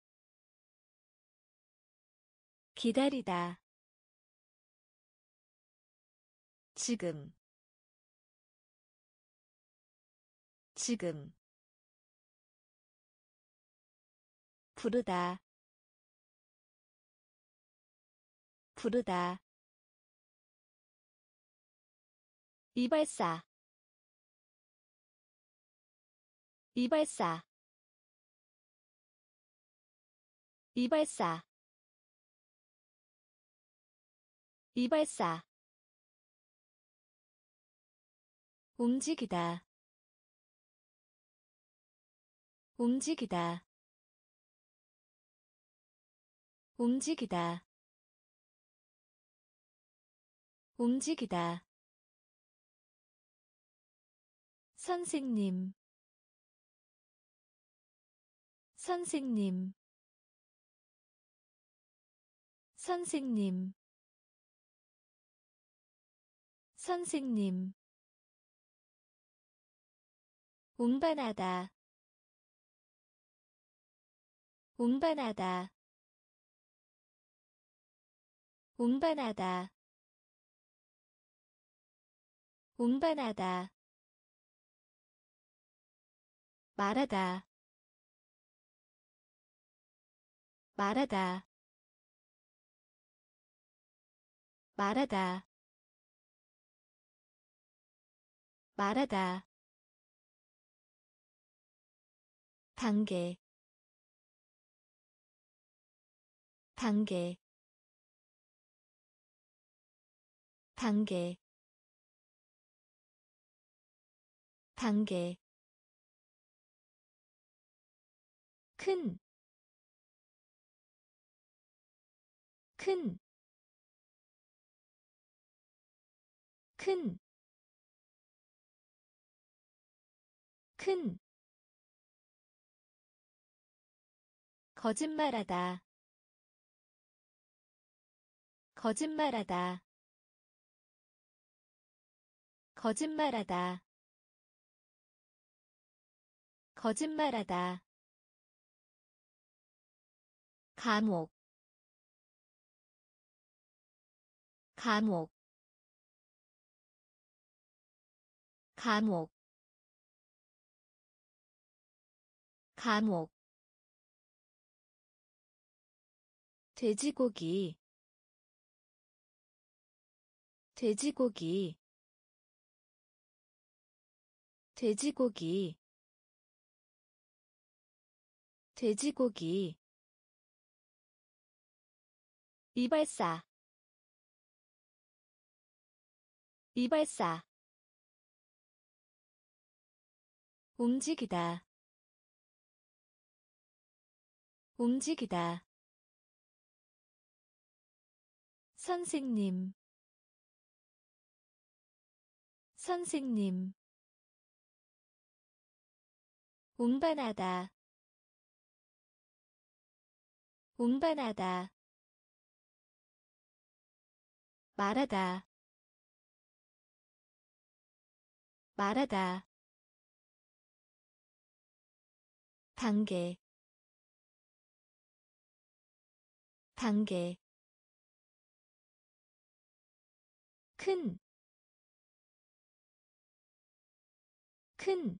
기다리다 지금 지금 부르다 부르다 이발사 이발사 이발사 이발사 움직이다 움직이다 움직이다 움직이다 선생님 선생님 선생님 선생님 운반하다 운반하다 운반하다 운반하다 말하다 말하다 말하다 말하다 단계 단계 단계 단계 큰, 큰, 큰, 큰, 거짓말하다, 거짓말하다, 거짓말하다, 거짓말하다, 감옥, 감옥, 감옥, 감옥, 돼지고기, 돼지고기, 돼지고기, 돼지고기, 이발사, 이발사, 움직이다, 움직이다, 선생님, 선생님, 운반하다, 운반하다, 말하다, 말하다, 단계, 단계, 큰, 큰,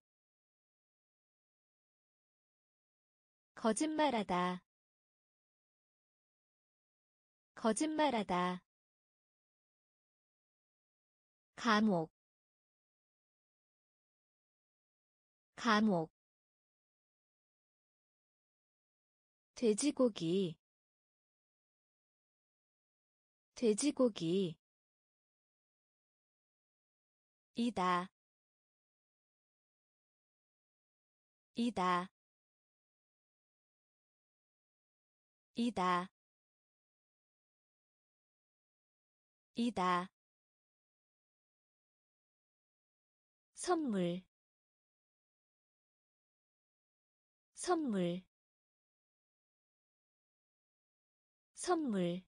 거짓말하다, 거짓말하다, 감옥, 감옥, 돼지고기, 돼지고기, 이다 이다 이다 이다 선물 선물 선물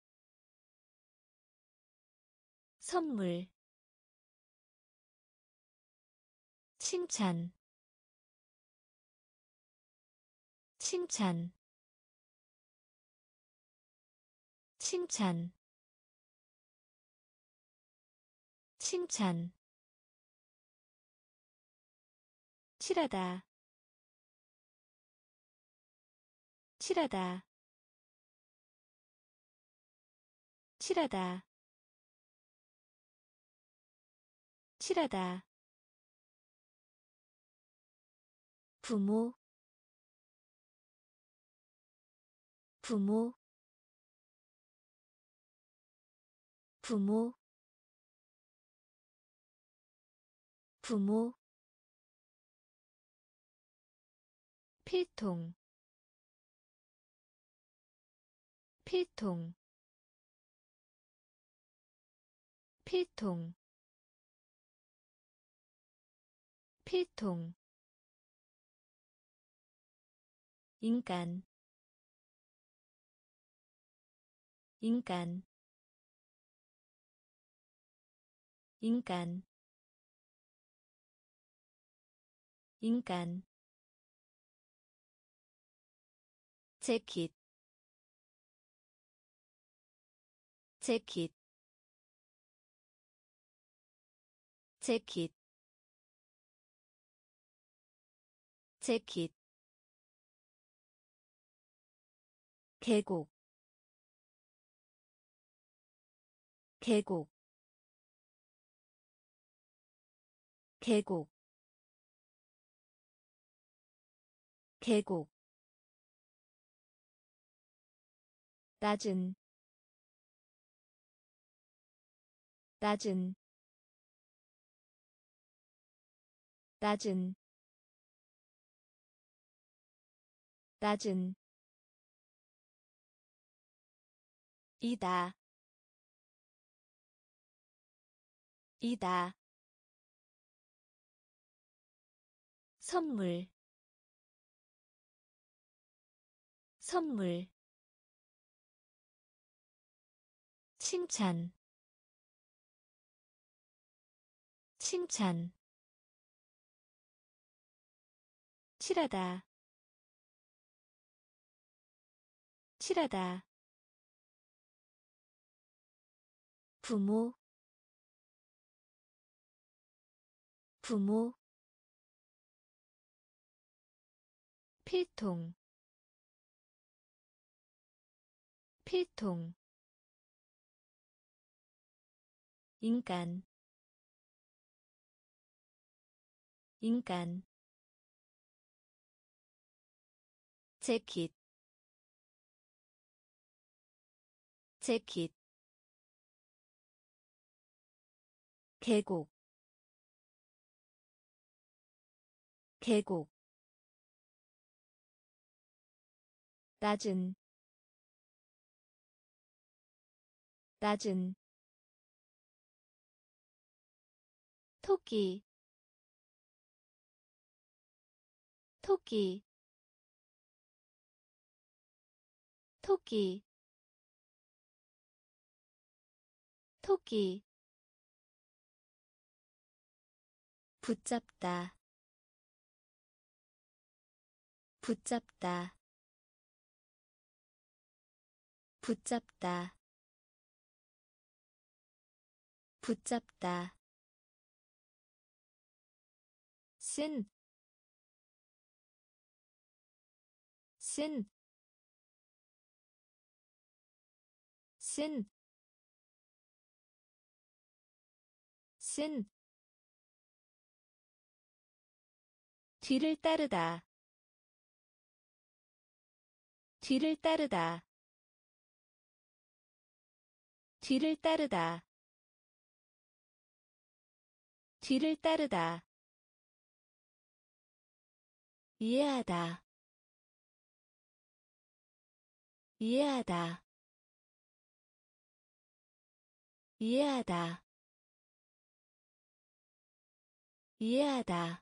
선물 칭찬 칭찬 칭찬 칭찬 칠하다 칠하다 칠하다 칠하다 부모 부모 부모 부모 필통 필통 필통 필통 인간 인간 인간 인간 재킷 재킷 재킷 재킷 계곡 계곡 계곡 계곡 낮은 낮은 낮은 낮은 이다 이다 선물 선물 칭찬 칭찬 칠하다 칠하다 부모 부모 필통 필통 인간 인간 재킷 재킷 계곡 계곡 낮은 낮은 토끼 토끼 토끼 토끼 붙잡다 붙잡다 붙잡다 붙잡다 쓴, 쓴, 쓴, 쓴, 뒤를 따르다, 뒤를 따르다, 뒤를 따르다, 뒤를 따르다. 이해하다. 이해하다. 이해하다. 이해하다.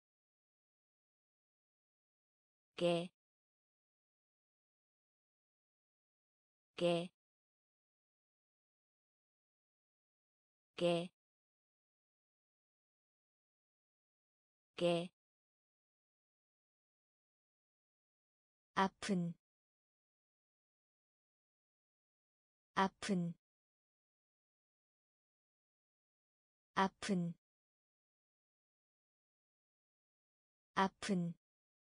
깨, 깨, 깨, 깨. 아픈, 아픈, 아픈, 아픈.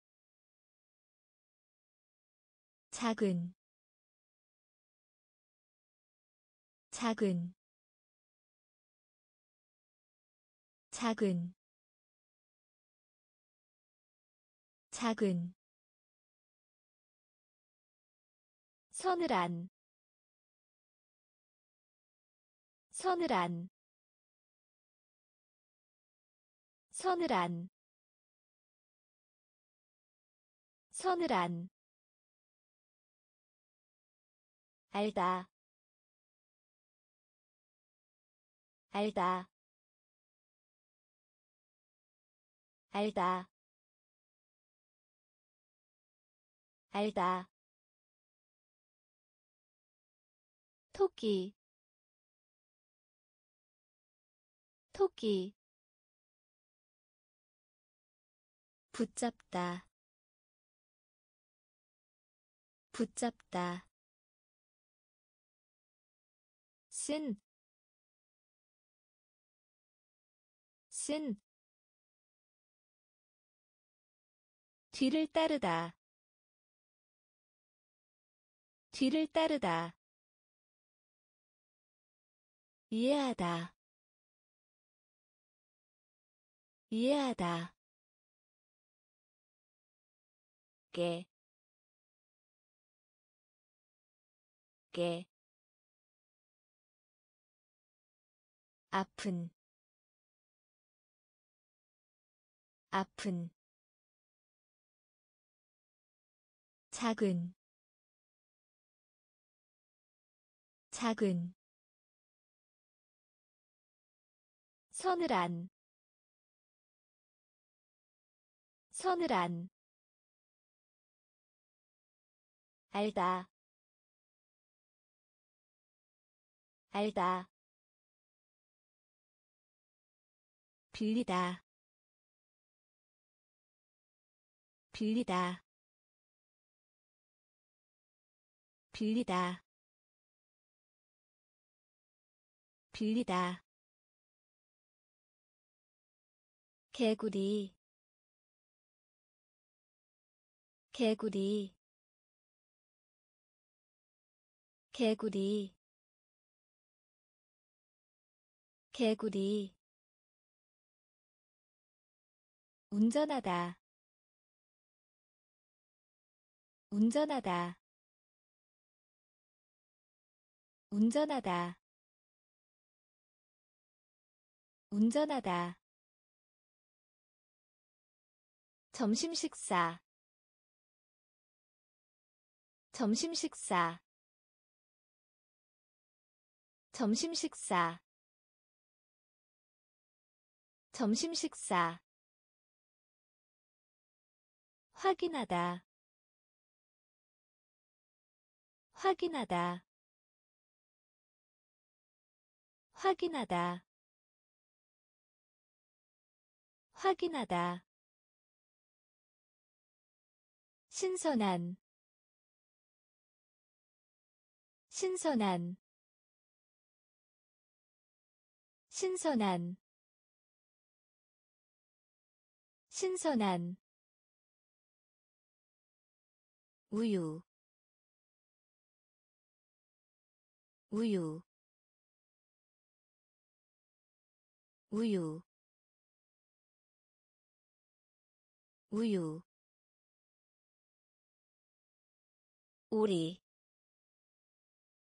작은, 작은, 작은, 작은. 서늘한, 서늘한, 서늘한, 서늘한. 알다. 알다. 알다. 알다. 토끼, 토끼. 붙잡다. 붙잡다. 쓴, 쓴. 뒤를 따르다. 뒤를 따르다. 이해하다. 이해하다. 깨, 깨. 아픈, 아픈. 작은, 작은. 서늘한, 서늘한. 알다. 알다. 빌리다. 빌리다. 빌리다. 빌리다. 개구리, 개구리, 개구리, 개구리. 운전하다. 운전하다. 운전하다. 운전하다. 점심 식사. 점심 식사. 점심 식사. 점심 식사. 확인하다. 확인하다. 확인하다. 확인하다. 신선한, 신선한, 신선한, 신선한. 우유, 우유, 우유, 우유. 오리,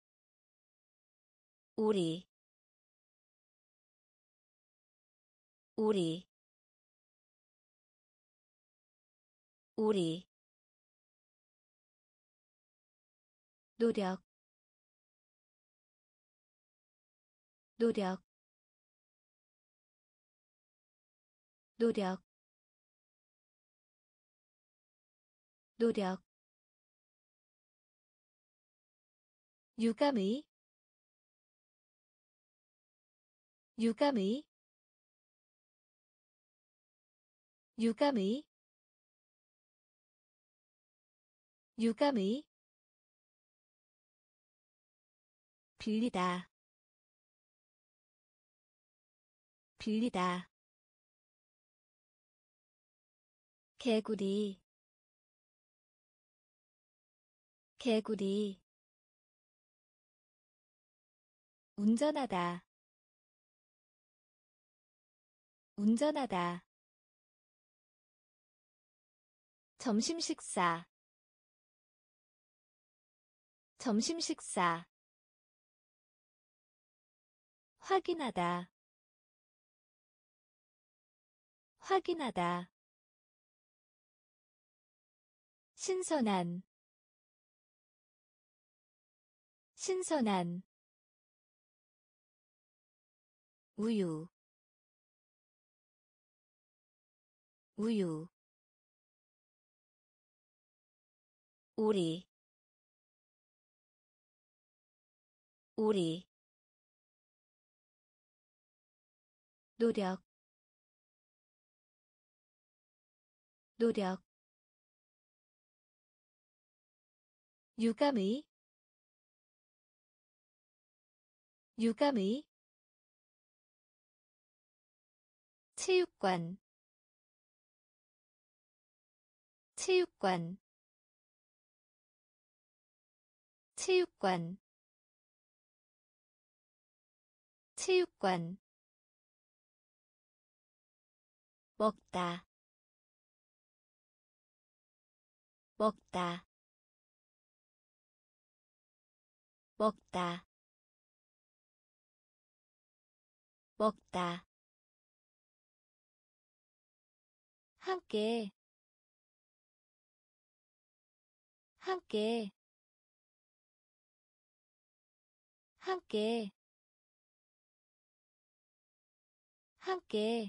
오리, 우리 우리 노력 노력 노력 노력 유감의 유감의 유감의 유감의 빌리다 빌리다 개구리 개구리 운전하다 운전하다 점심 식사 점심 식사 확인하다 확인하다 신선한 신선한 우유 우유 우리 우리 노력 노력 유감의 유감의 체육관 체육관 체육관 체육관 먹다 먹다 먹다 먹다 함께 함께 함께 함께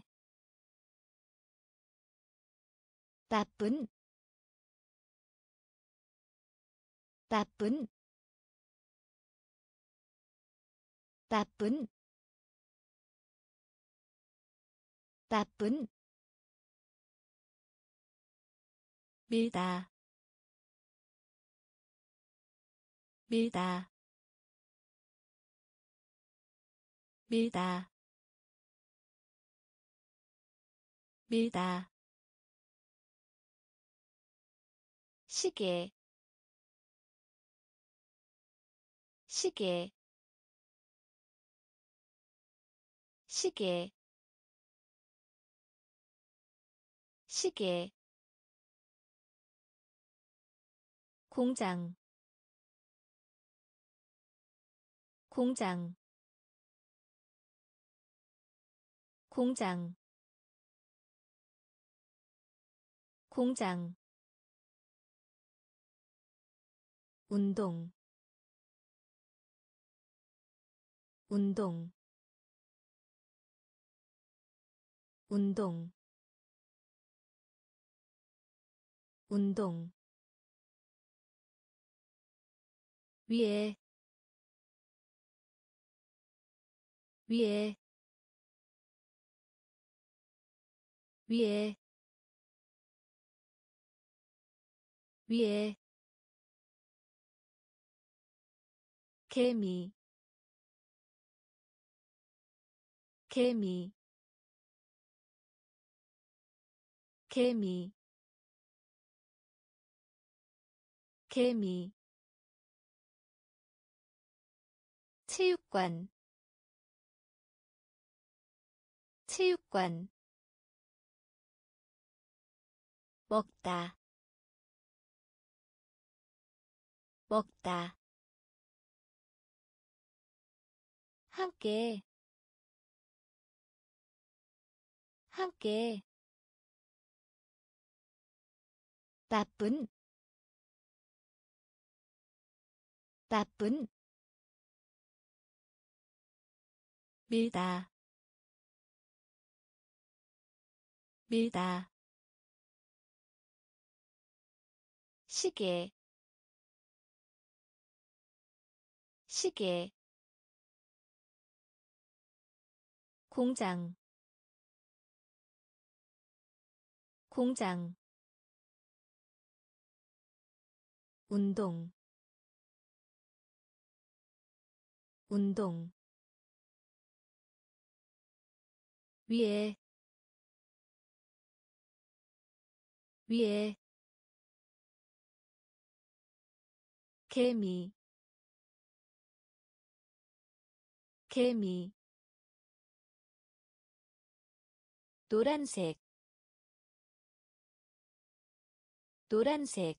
나쁜 나쁜 나쁜 나쁜 밀다 밀다 밀다 밀다 시계 시계 시계 시계 공장 공장 공장 공장 운동 운동 운동 운동 위에 위에 위에 위에 개미 개미 개미 개미 체육관 체육관 먹다 먹다 함께 함께 나쁜 나쁜 밀다 밀다 시계 시계 공장 공장 운동 운동 위에 위에 개미 개미 노란색 노란색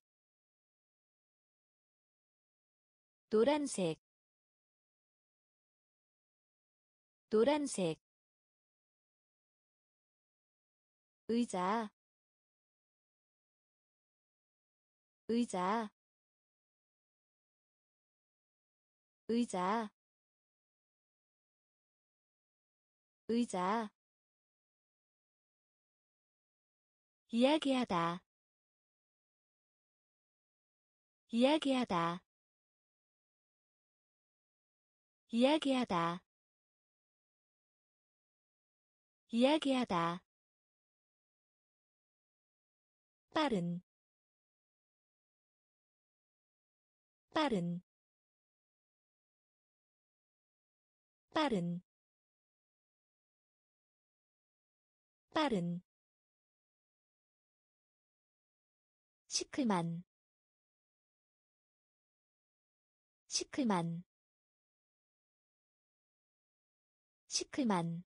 노란색 노란색 의자 의자 의자 의자 이야기하다 이야기하다 이야기하다 이야기하다 빠른 빠른 빠른 빠른 시클만 시클만 시클만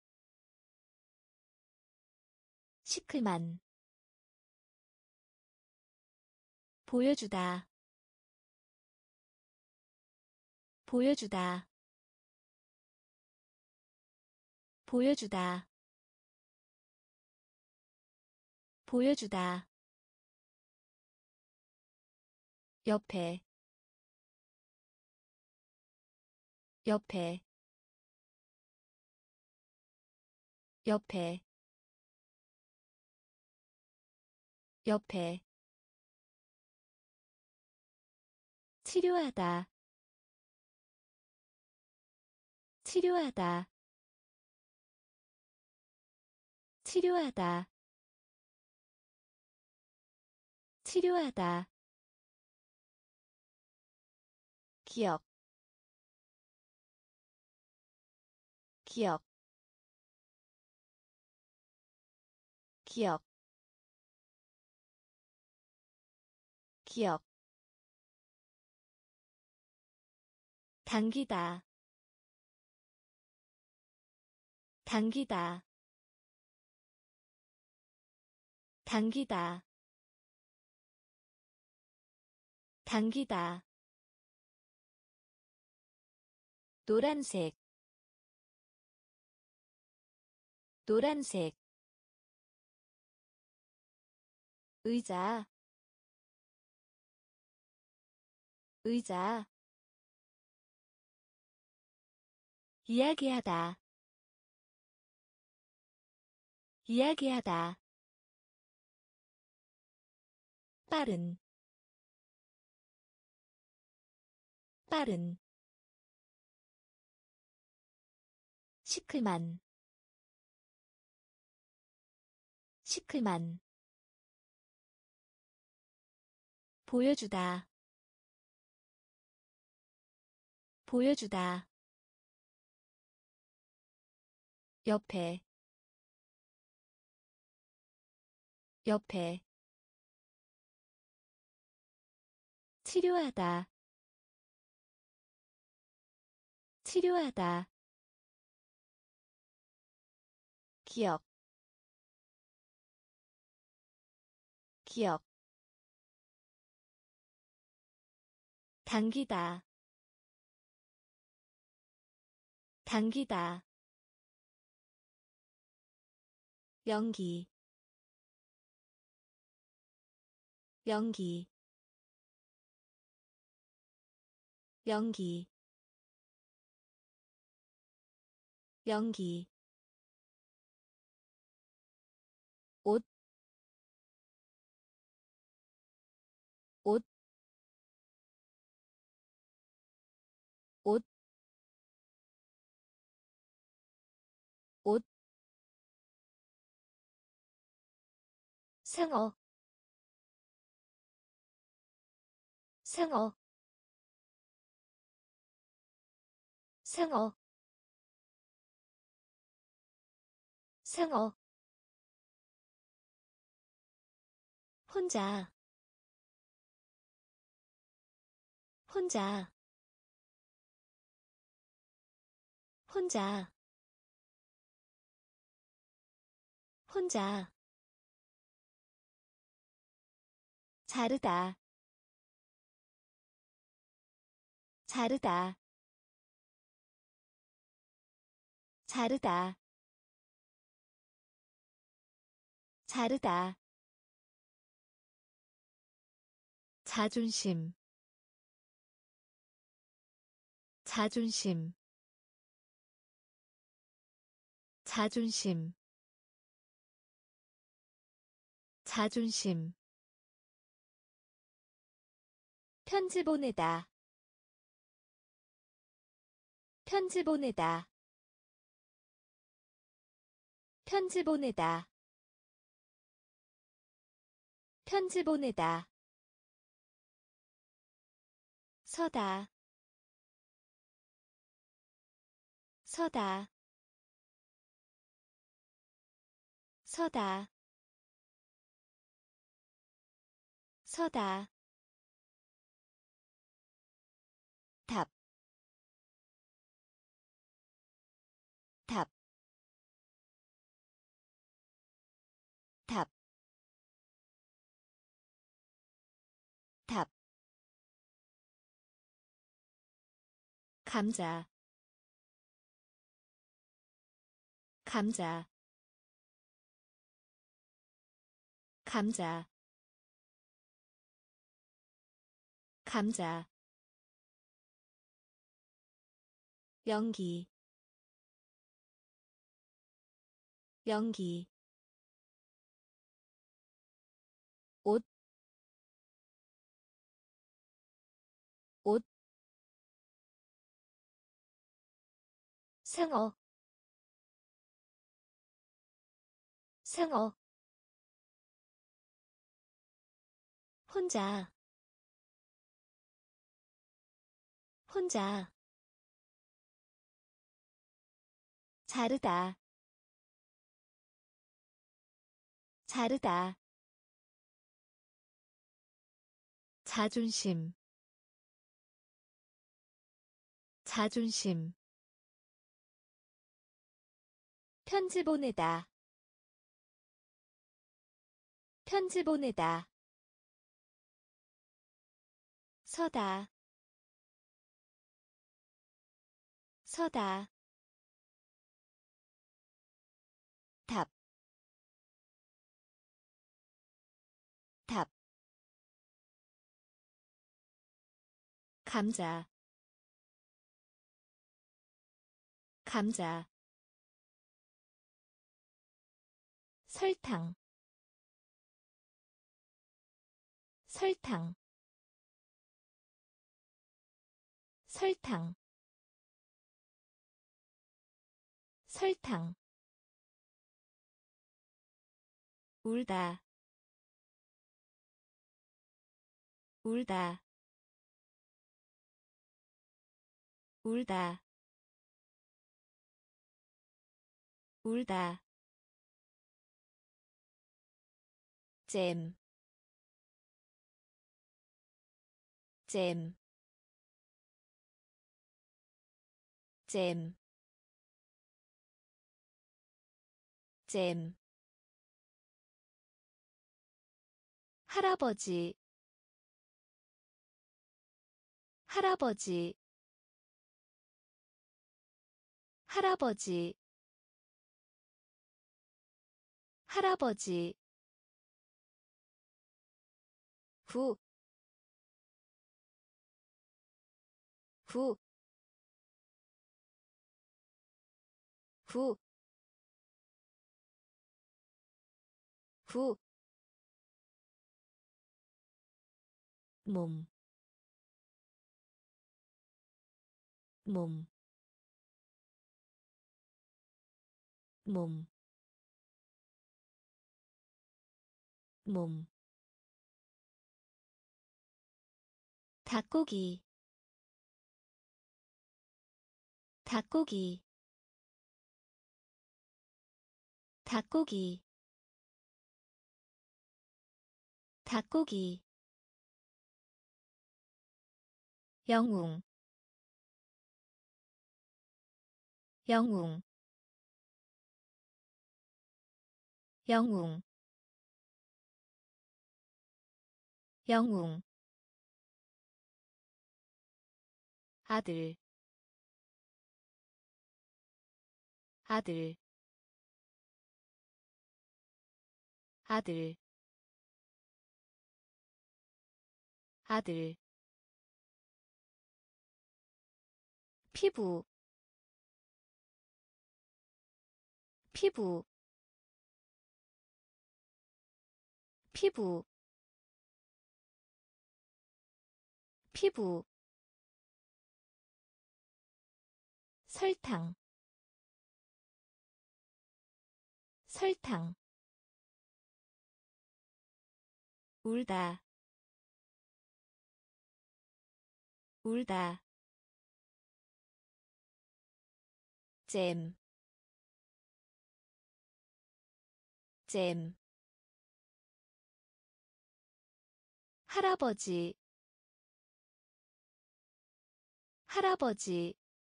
시클만 보여주다 보여주다 보여주다 보여주다 옆에 옆에 옆에 옆에 치료하다 치료하다 치료하다 치료하다 기억 기억 기억 기억 당기다 당기다 당기다 당기다 노란색 노란색 의자 의자 이야기하다 이야기하다 빠른 빠른 시클만 시클만 보여주다 보여주다 옆에 옆에 치료하다 치료하다 기억 기억 당기다 당기다 연기 연기 연기 연기 옷, 옷, 옷, 옷, 상어, 상어, 상어, 상어, 혼자, 혼자, 혼자, 혼자, 자르다, 자르다, 자르다, 자르다, 자존심, 자존심, 자존심, 자존심, 편지 보내다, 편지 보내다, 편지 보내다, 편지 보내다, 서다, 서다, 서다, 서다, 답, 답, 답, 답, 감자, 감자, 감자, 감자, 연기, 연기, 옷, 옷, 상어, 상어, 혼자, 혼자, 자르다, 자르다, 자존심, 자존심, 편지 보내다, 편지 보내다, 서다, 서다, 답, 답, 감자, 감자, 설탕, 설탕, 설탕, 설탕, 울다, 울다, 울다, 울다, 잼, 잼, 잼, 잼, 할아버지, 할아버지, 할아버지, 할아버지 구 구 구 구 몸, 몸, 몸, 몸. 닭고기, 닭고기, 닭고기, 닭고기. 영웅, 영웅, 영웅, 영웅. 아들, 아들, 아들, 아들. 피부, 피부, 피부, 피부. 설탕, 설탕. 울다, 울다. 잼, 잼. 할아버지, 할아버지.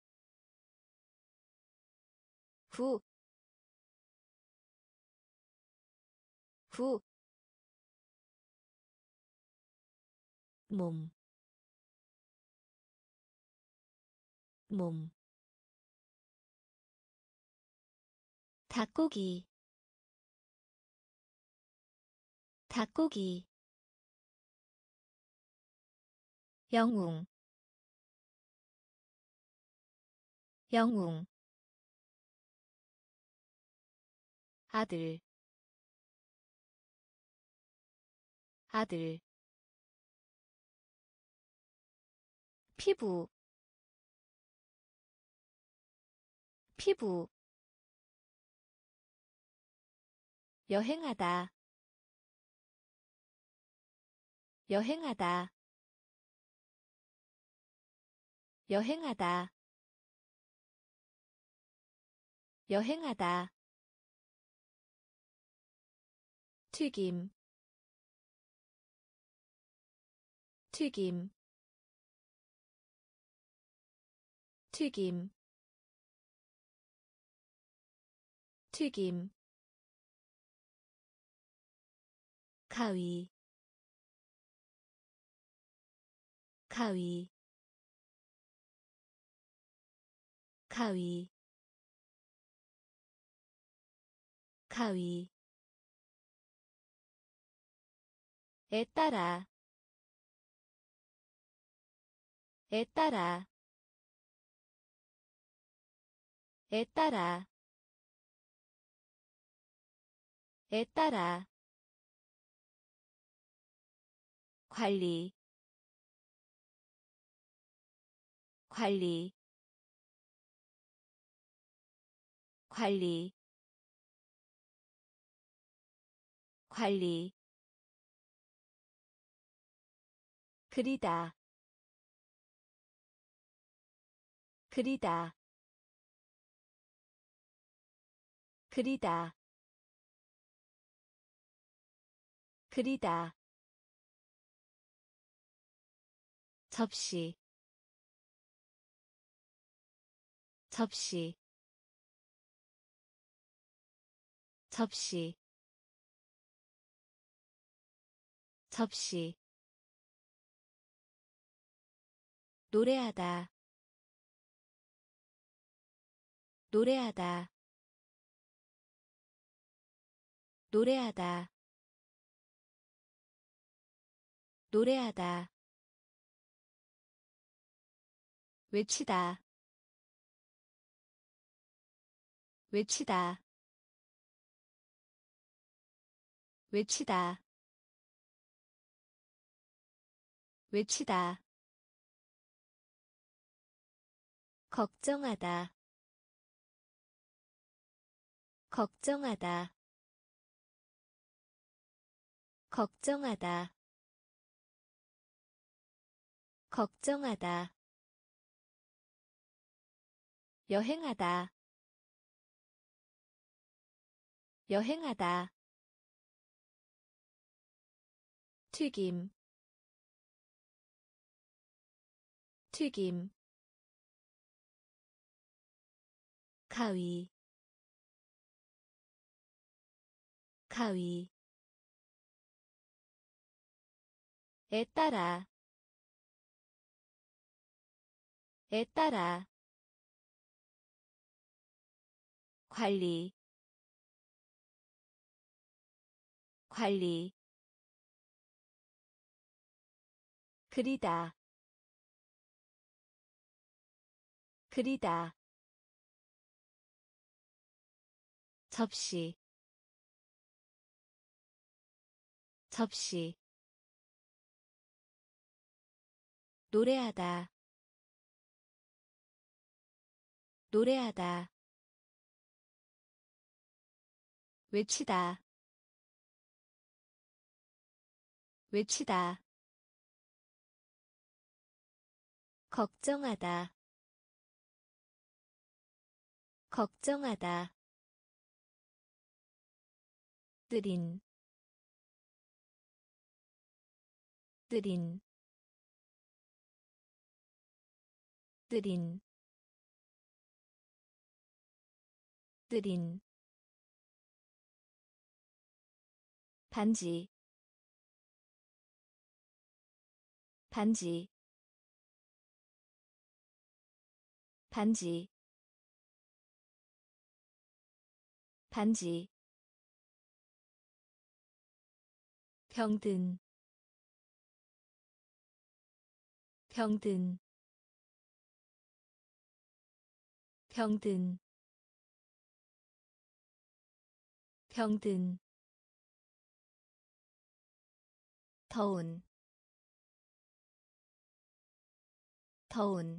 구, 구. 몸, 몸. 닭고기, 닭고기. 영웅, 영웅. 아들, 아들. 피부, 피부. 여행하다, 여행하다, 여행하다, 여행하다. 튀김, 튀김, 튀김, 튀김. 가위, 가위, 가위, 가위. 에 따라, 에 따라, 에 따라, 에 따라. 관리, 관리, 관리, 관리. 그리다, 그리다, 그리다, 그리다. 접시, 접시, 접시, 접시. 노래하다, 노래하다, 노래하다 노래하다 외치다 외치다 외치다 외치다 걱정하다 걱정하다 걱정하다 걱정하다 여행하다 여행하다 튀김 튀김 가위 가위 에 따라 에 따라 관리 관리 그리다 그리다 접시 접시 노래하다 노래하다 외치다 외치다 걱정하다 걱정하다 느린 느린 느린 느린 반지 반지 반지 반지 병든 병든 병든 병든 더운 더운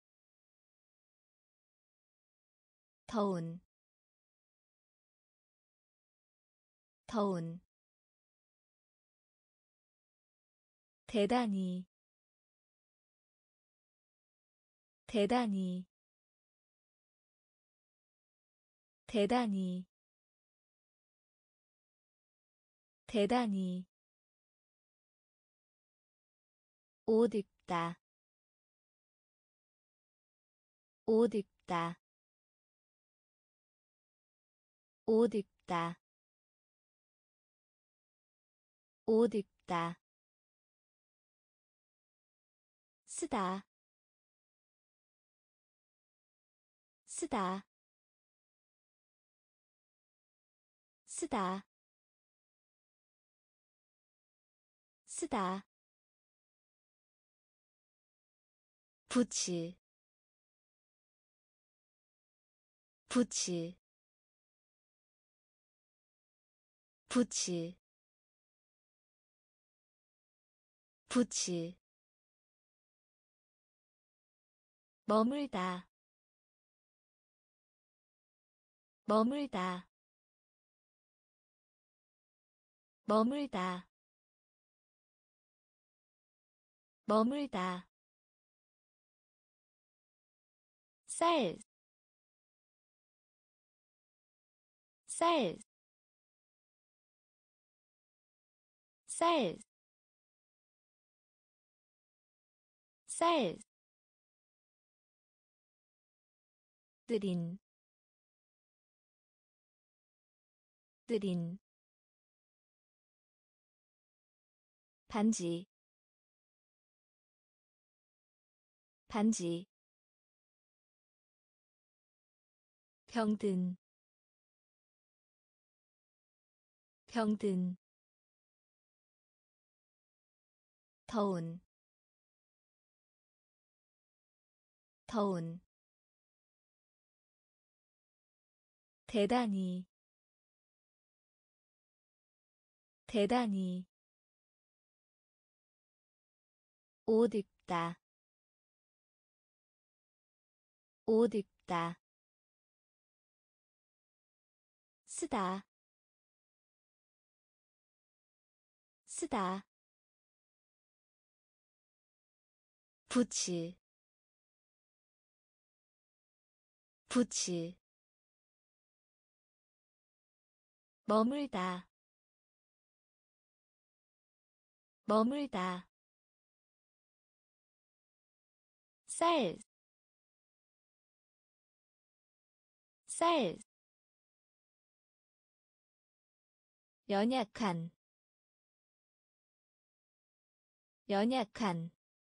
더운 더운 대단히 대단히 대단히 대단히 옷 입다 옷 입다 옷 입다 옷 입다 쓰다 쓰다 쓰다 쓰다 붙일 붙일 붙일 붙일 머물다 머물다 머물다 머물다 쌀, 쌀, 쌀, 쌀, 느린, 느린, 반지, 반지, 병든, 병든 더운 더운 대단히 대단히 옷 입다 옷 입다 쓰다 쓰다 부치 부치 머물다 머물다 쌀, 쌀 연약한 연약한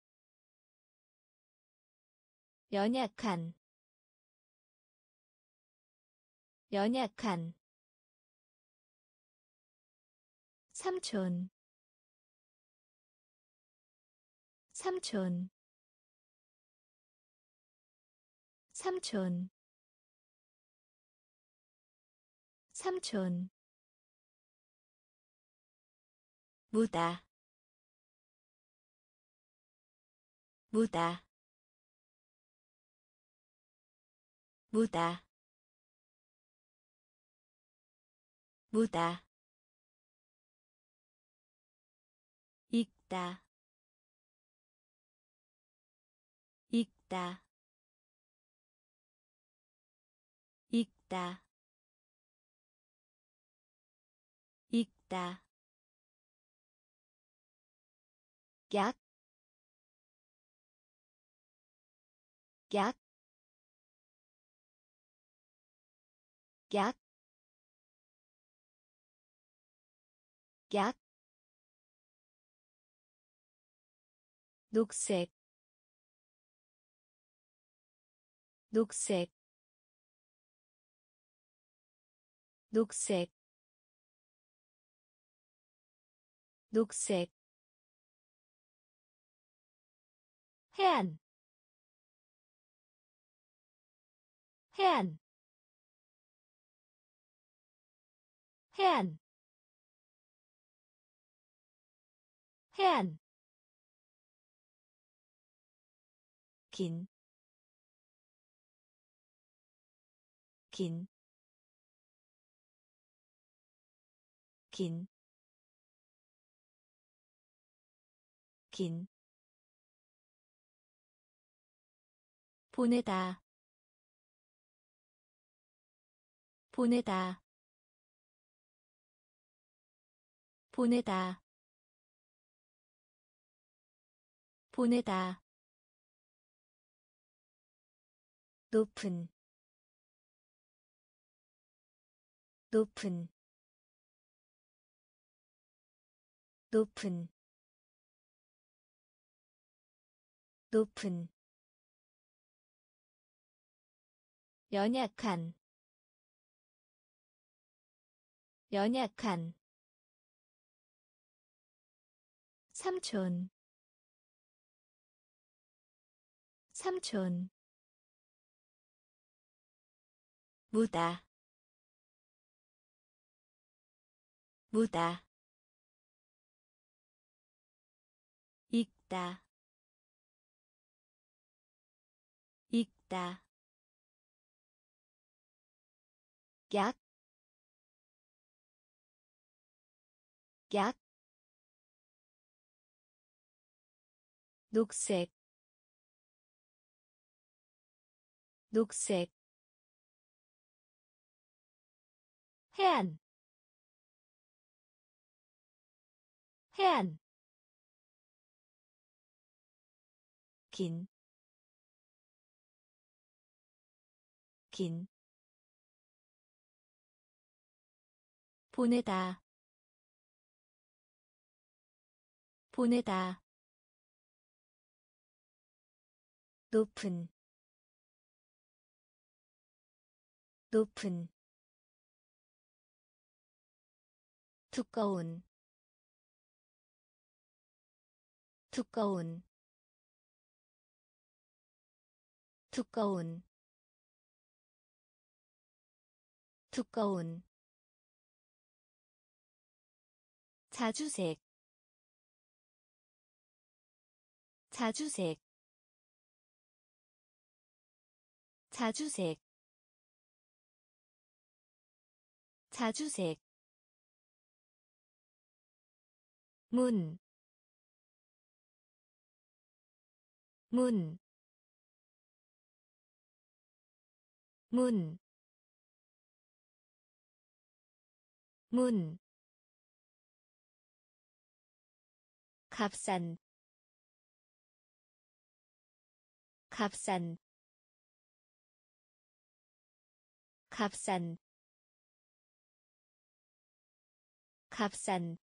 연약한 연약한 삼촌 삼촌 삼촌 삼촌 무다 무다 무다 무다 읽다 읽다 읽다 읽다 약, 약, 약, 약, 녹색, 녹색, 녹색, 녹색, 해안, 해안, 해안, 해안, 긴, 긴, 긴, 긴, 보내다, 보내다, 보내다, 보내다, 높은, 높은, 높은, 높은, 연약한, 연약한, 삼촌, 삼촌, 무다, 무다, 읽다, 읽다, 약, 약, 녹색, 녹색, 해안, 해안, 긴, 긴, 보내다, 보내다, 높은, 높은, 두꺼운 두꺼운 두꺼운 두꺼운 자주색 자주색 자주색 자주색 문, 문, 문, 문, 값싼, 값싼, 값싼, 값싼,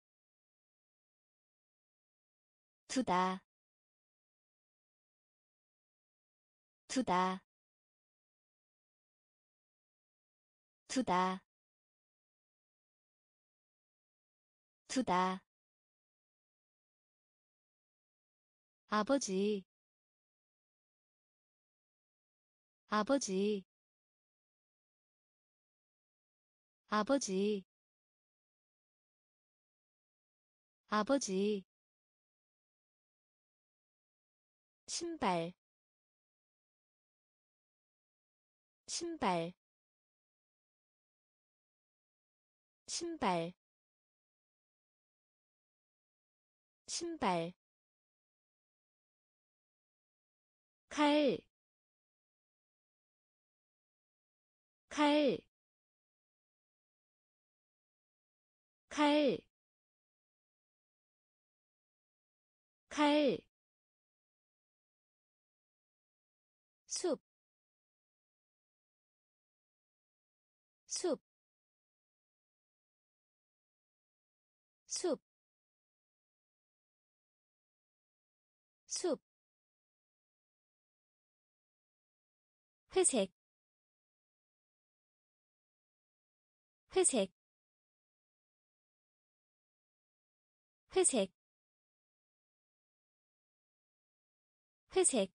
두다, 두다, 두다, 두다. 아버지, 아버지, 아버지, 아버지. 신발, 신발, 신발, 신발. 칼, 칼, 칼, 칼. 숲, 숲, 숲, 숲. 회색, 회색, 회색, 회색.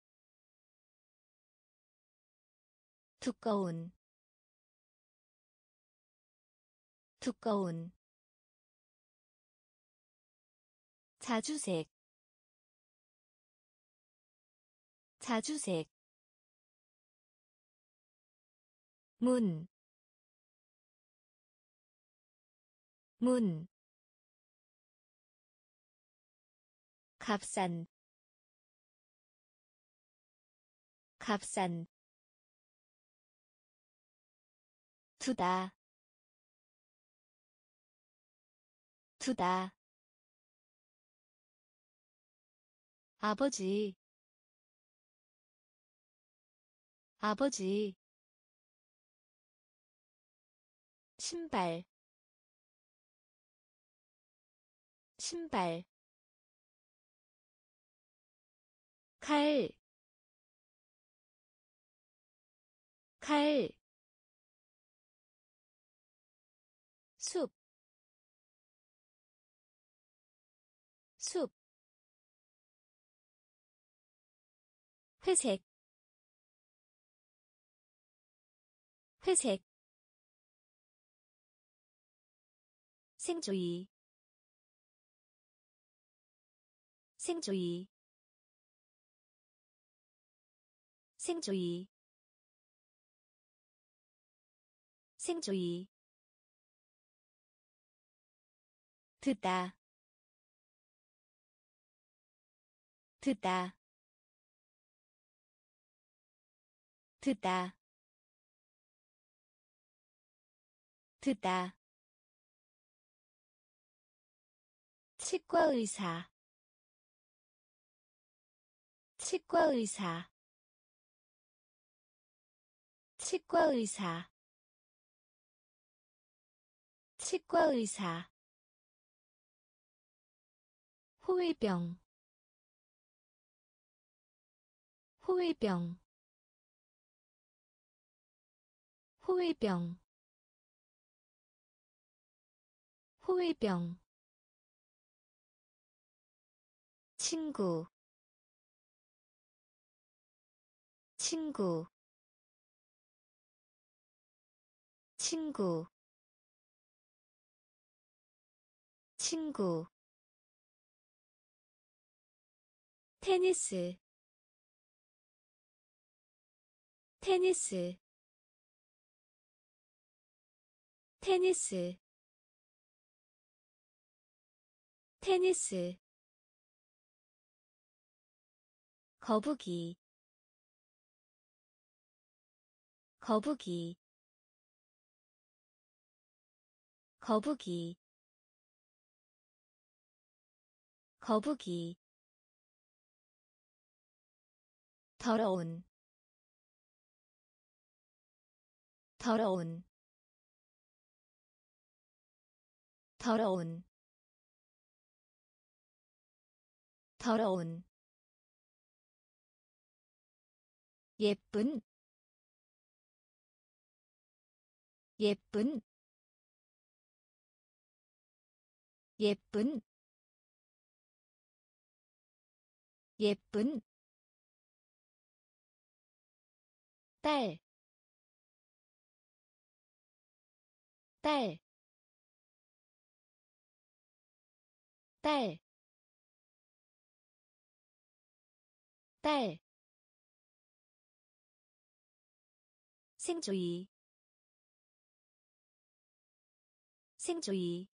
두꺼운, 두꺼운. 자주색, 자주색. 문, 문. 값싼, 값싼. 두다, 두다. 아버지, 아버지. 신발, 신발. 칼, 칼. 숲, 숲. 회색, 회색. 생조이, 생조이, 생조이, 생조이. 듣다, 듣다, 듣다, 듣다. 치과 의사, 치과 의사, 치과 의사, 치과 의사. 호위병, 호위병, 호위병, 호위병 친구 친구 친구 친구 테니스 테니스 테니스 테니스 거북이 거북이 거북이 거북이 더러운 더러운 더러운 더러운 예쁜 예쁜 예쁜 예쁜 딸, 딸, 딸, 딸, 생조이, 생조이,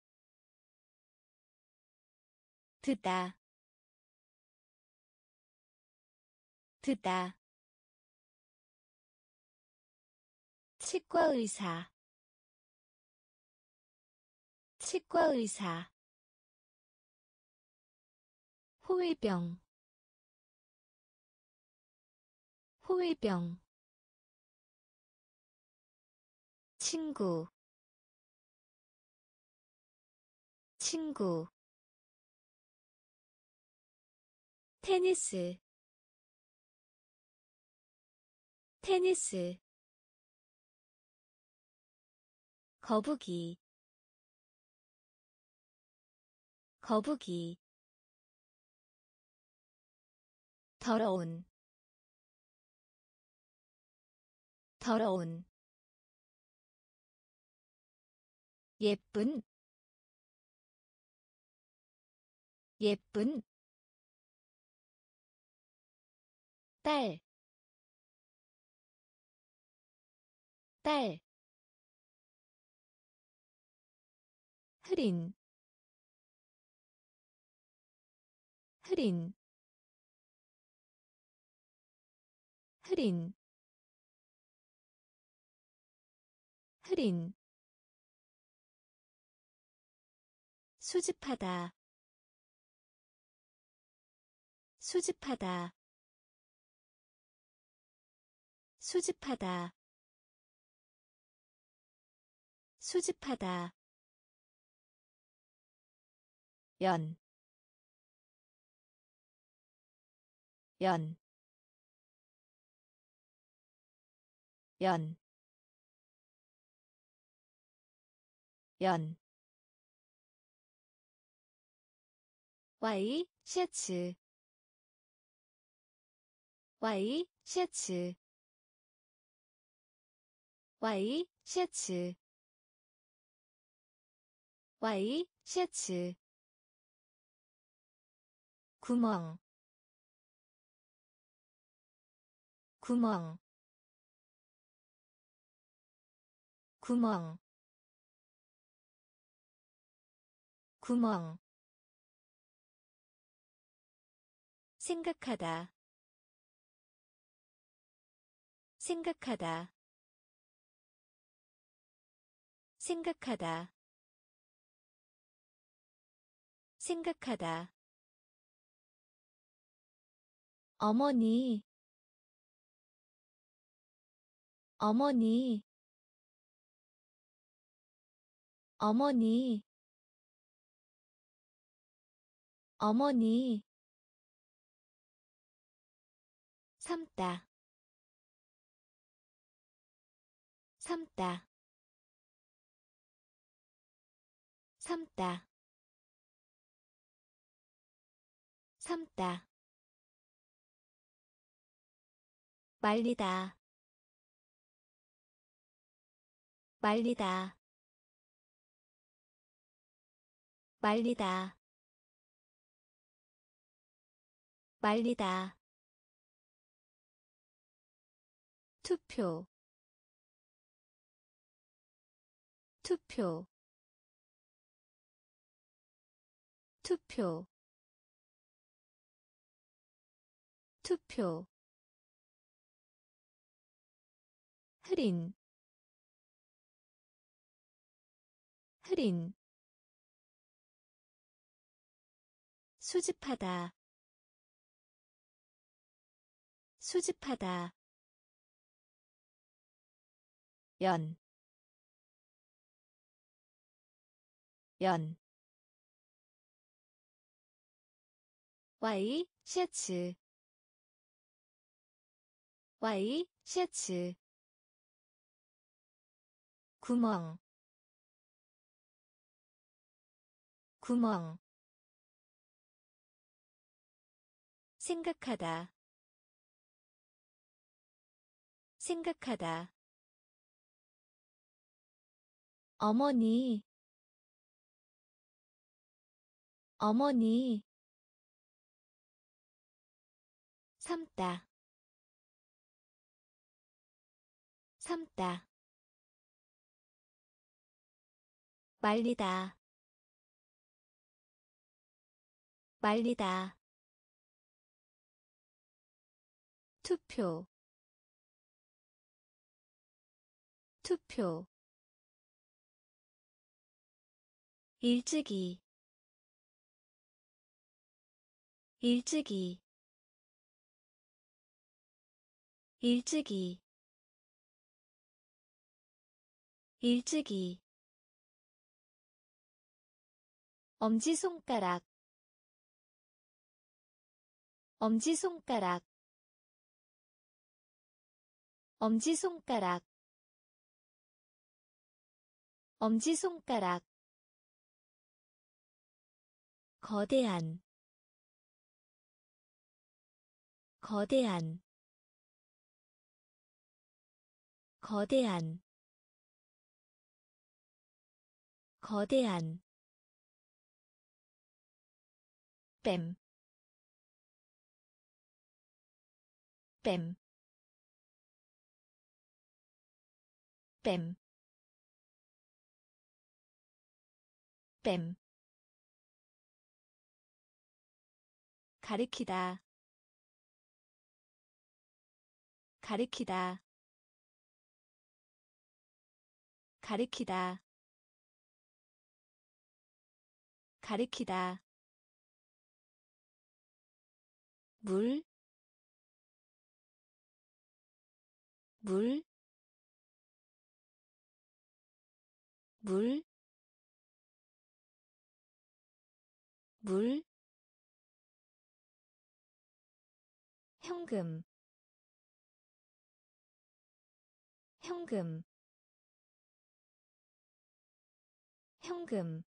듣다, 듣다, 치과의사, 치과의사, 호위병, 호위병, 친구, 친구, 테니스, 테니스, 거북이, 거북이, 더러운, 더러운, 예쁜, 예쁜, 딸, 딸, 흐린, 흐린, 흐린, 흐린, 수집하다, 수집하다, 수집하다, 수집하다, 연, 연, 연, 연, 와이, 셔츠, 와이, 셔츠, 와이, 셔츠, 와이, 셔츠, 구멍, 구멍, 구멍, 구멍, 생각하다, 생각하다, 생각하다, 생각하다, 어머니, 어머니, 어머니, 어머니, 삶다, 삶다, 삶다 삶다 말리다 말리다 말리다 말리다 투표 투표 투표 투표 흐린 흐린 수집하다 수집하다 연, 연 와이 셔츠 와이 셔츠 구멍 구멍 생각하다 생각하다 어머니 어머니 삶다 삶다 말리다 말리다 투표 투표 일찍이 일찍이 일찍이 일찍이 엄지손가락 엄지손가락 엄지손가락 엄지손가락 거대한 거대한 거대한 거대한 뱀, 뱀, 뱀, 뱀 가리키다 가리키다 가리키다 가리키다 물, 물, 물, 물, 현금, 현금, 현금,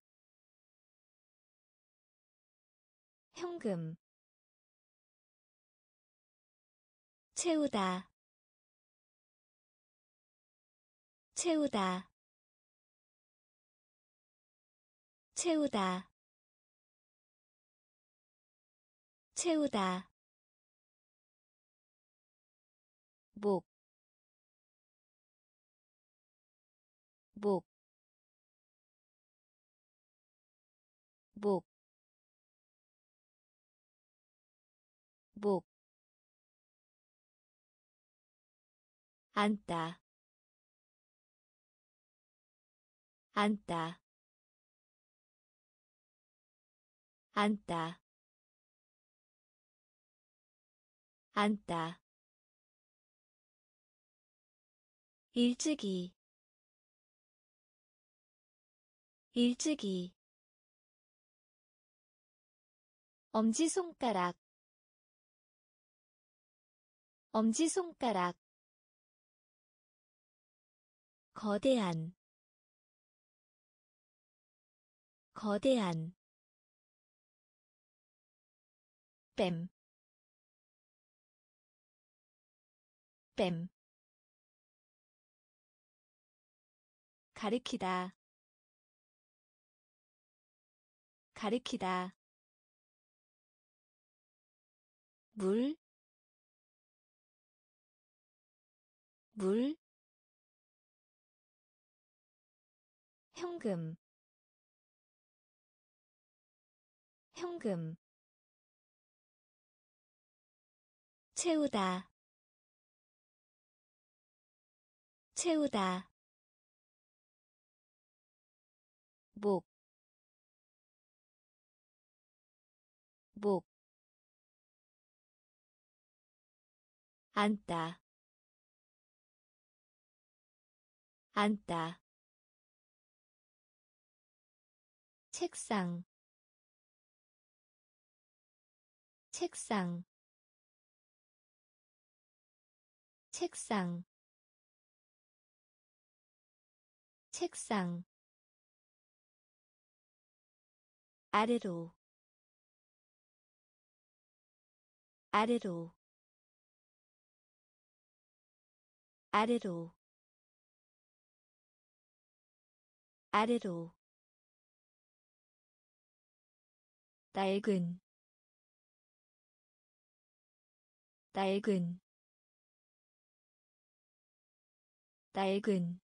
현금 채우다 채우다 채우다 채우다 목, 목, 목, 목 앉다 앉다 앉다 앉다 일찍이 일찍이 엄지손가락 엄지손가락 거대한 거대한 뱀, 뱀 가리키다 가리키다 물, 물 현금, 현금 채우다, 채우다 목, 목 앉다, 앉다 책상, 책상, 책상, 책상 아래로, 아래로, 아래로, 아래로 낡은, 낡은, 낡은,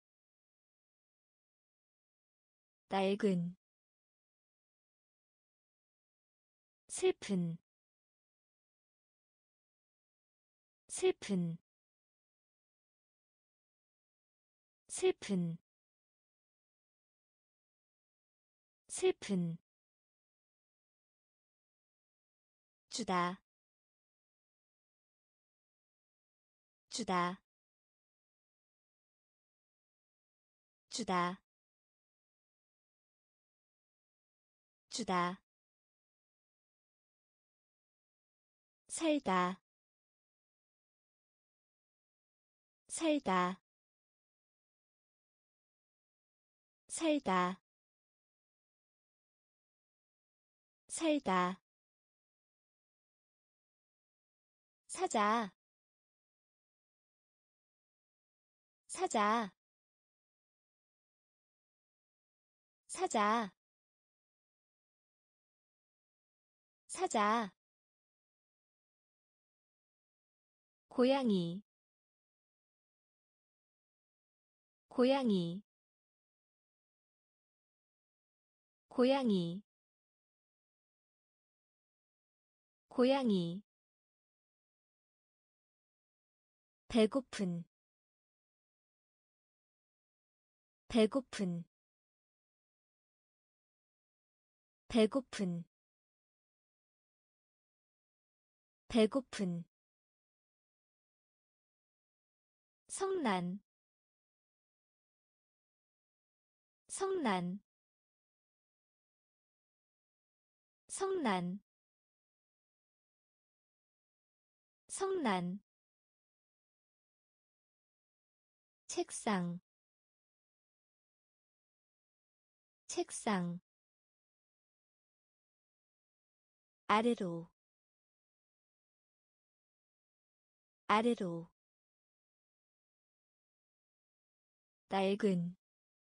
낡은 슬픈, 슬픈, 슬픈, 슬픈 주다, 주다, 주다, 주다 살다, 살다, 살다, 살다 사자, 사자, 사자, 사자 고양이, 고양이, 고양이, 고양이 배고픈, 배고픈, 배고픈, 배고픈 성난, 성난, 성난, 성난 책상, 책상 아래로, 아래로 낡은,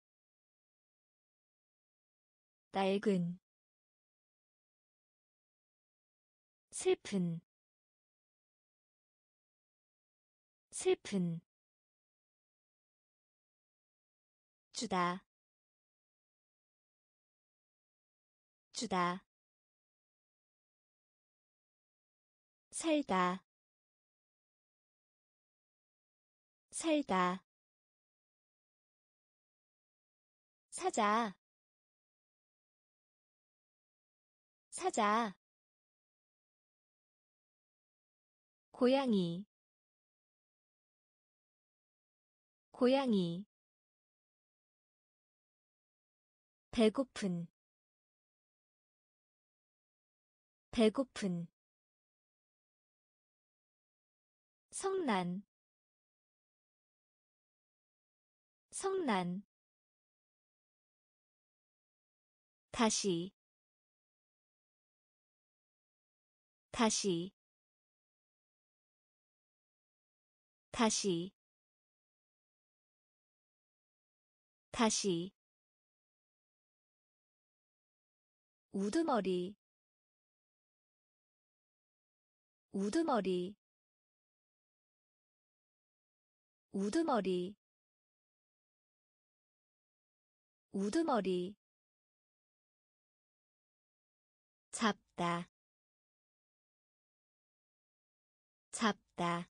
낡은 슬픈, 슬픈 주다, 주다 살다, 살다 사자, 사자 고양이, 고양이 배고픈, 배고픈 성난, 성난 다시 다시 다시 다시 우두머리 우두머리 우두머리 우두머리 잡다 잡다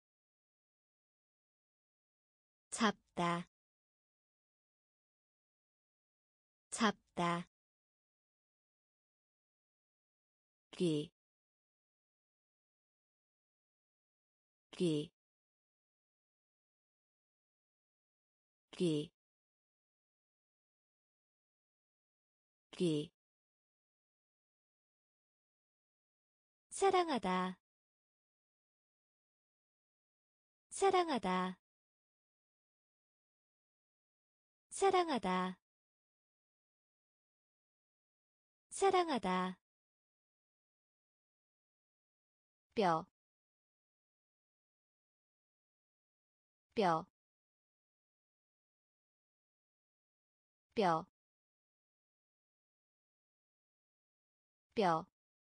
잡다 잡다 귀, 귀, 귀, 귀. 사랑하다 사랑하다 사랑하다 사랑하다 뼈, 뼈, 뼈, 뼈.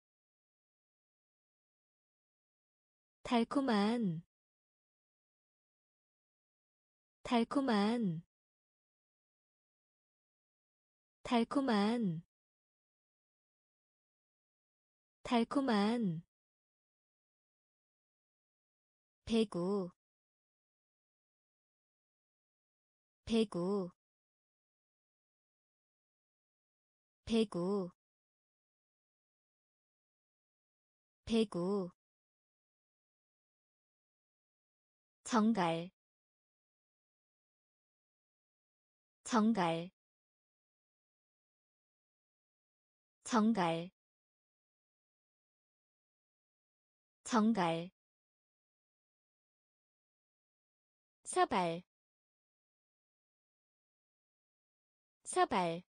달콤한 달콤한 달콤한 달콤한 배구 배구 배구 배구 정갈 정갈 정갈 정갈 사발 사발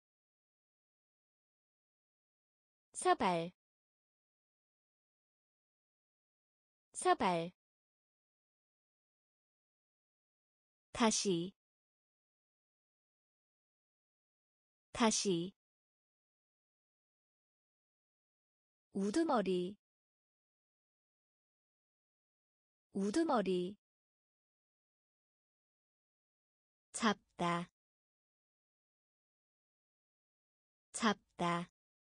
사발 사발 다시 다시 우두머리 우두머리 잡다 잡다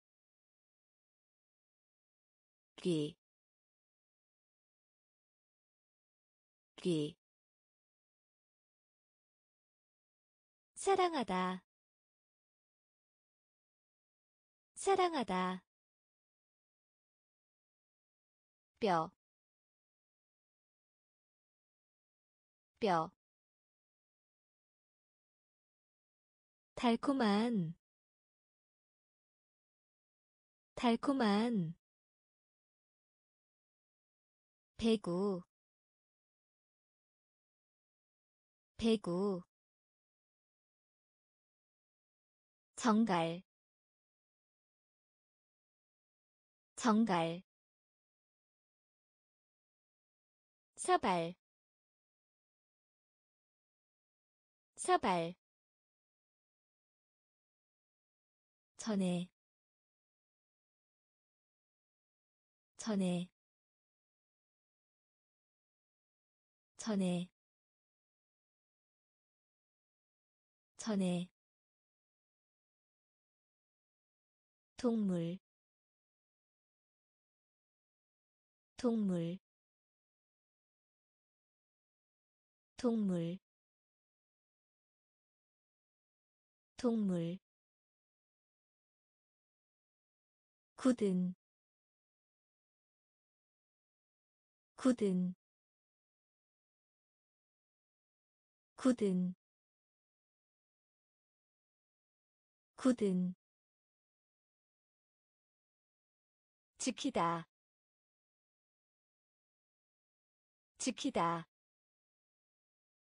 귀, 귀. 사랑하다 사랑하다 뼈, 뼈. 달콤한 달콤한 배구 배구 정갈 정갈 사발 사발 전에 전에 전에 전에 동물 동물 동물 동물 굳은 굳은 굳은 굳은 지키다 지키다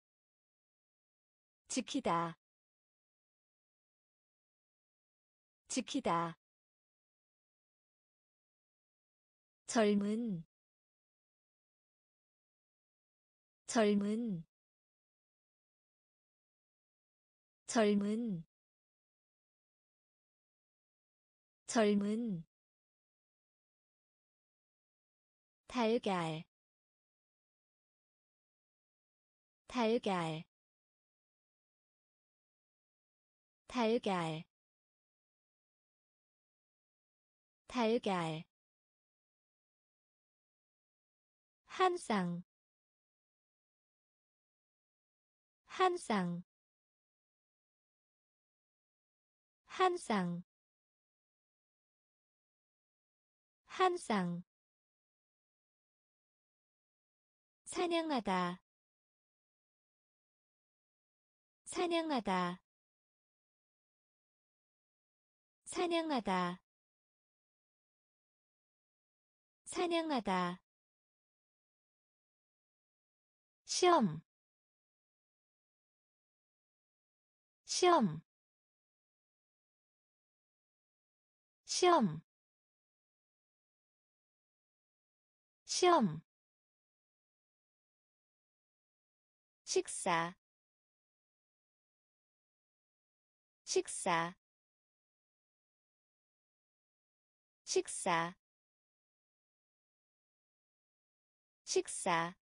지키다 지키다. 젊은 젊은 젊은 젊은 달걀 달걀 달걀 달걀 한 쌍 한 쌍 한 쌍 한 쌍 사냥하다 사냥하다 사냥하다 사냥하다 시험 시험 시험 시험 식사 식사 식사 식사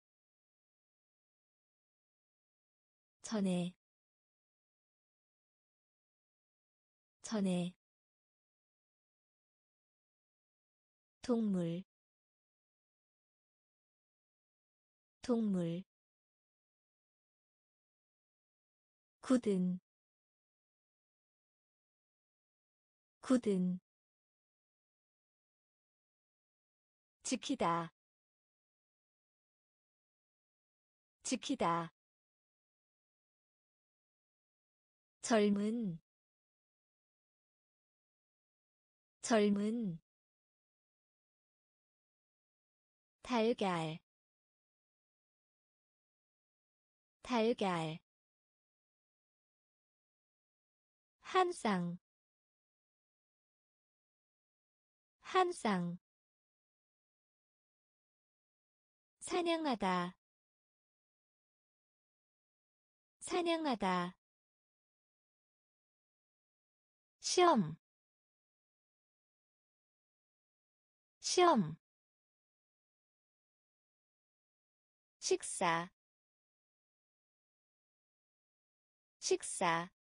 전에 전에 동물 동물 굳은 굳은 지키다 지키다 젊은 젊은 달걀 달걀 한 쌍 한 쌍 사냥하다 사냥하다 시험 시험 식사 식사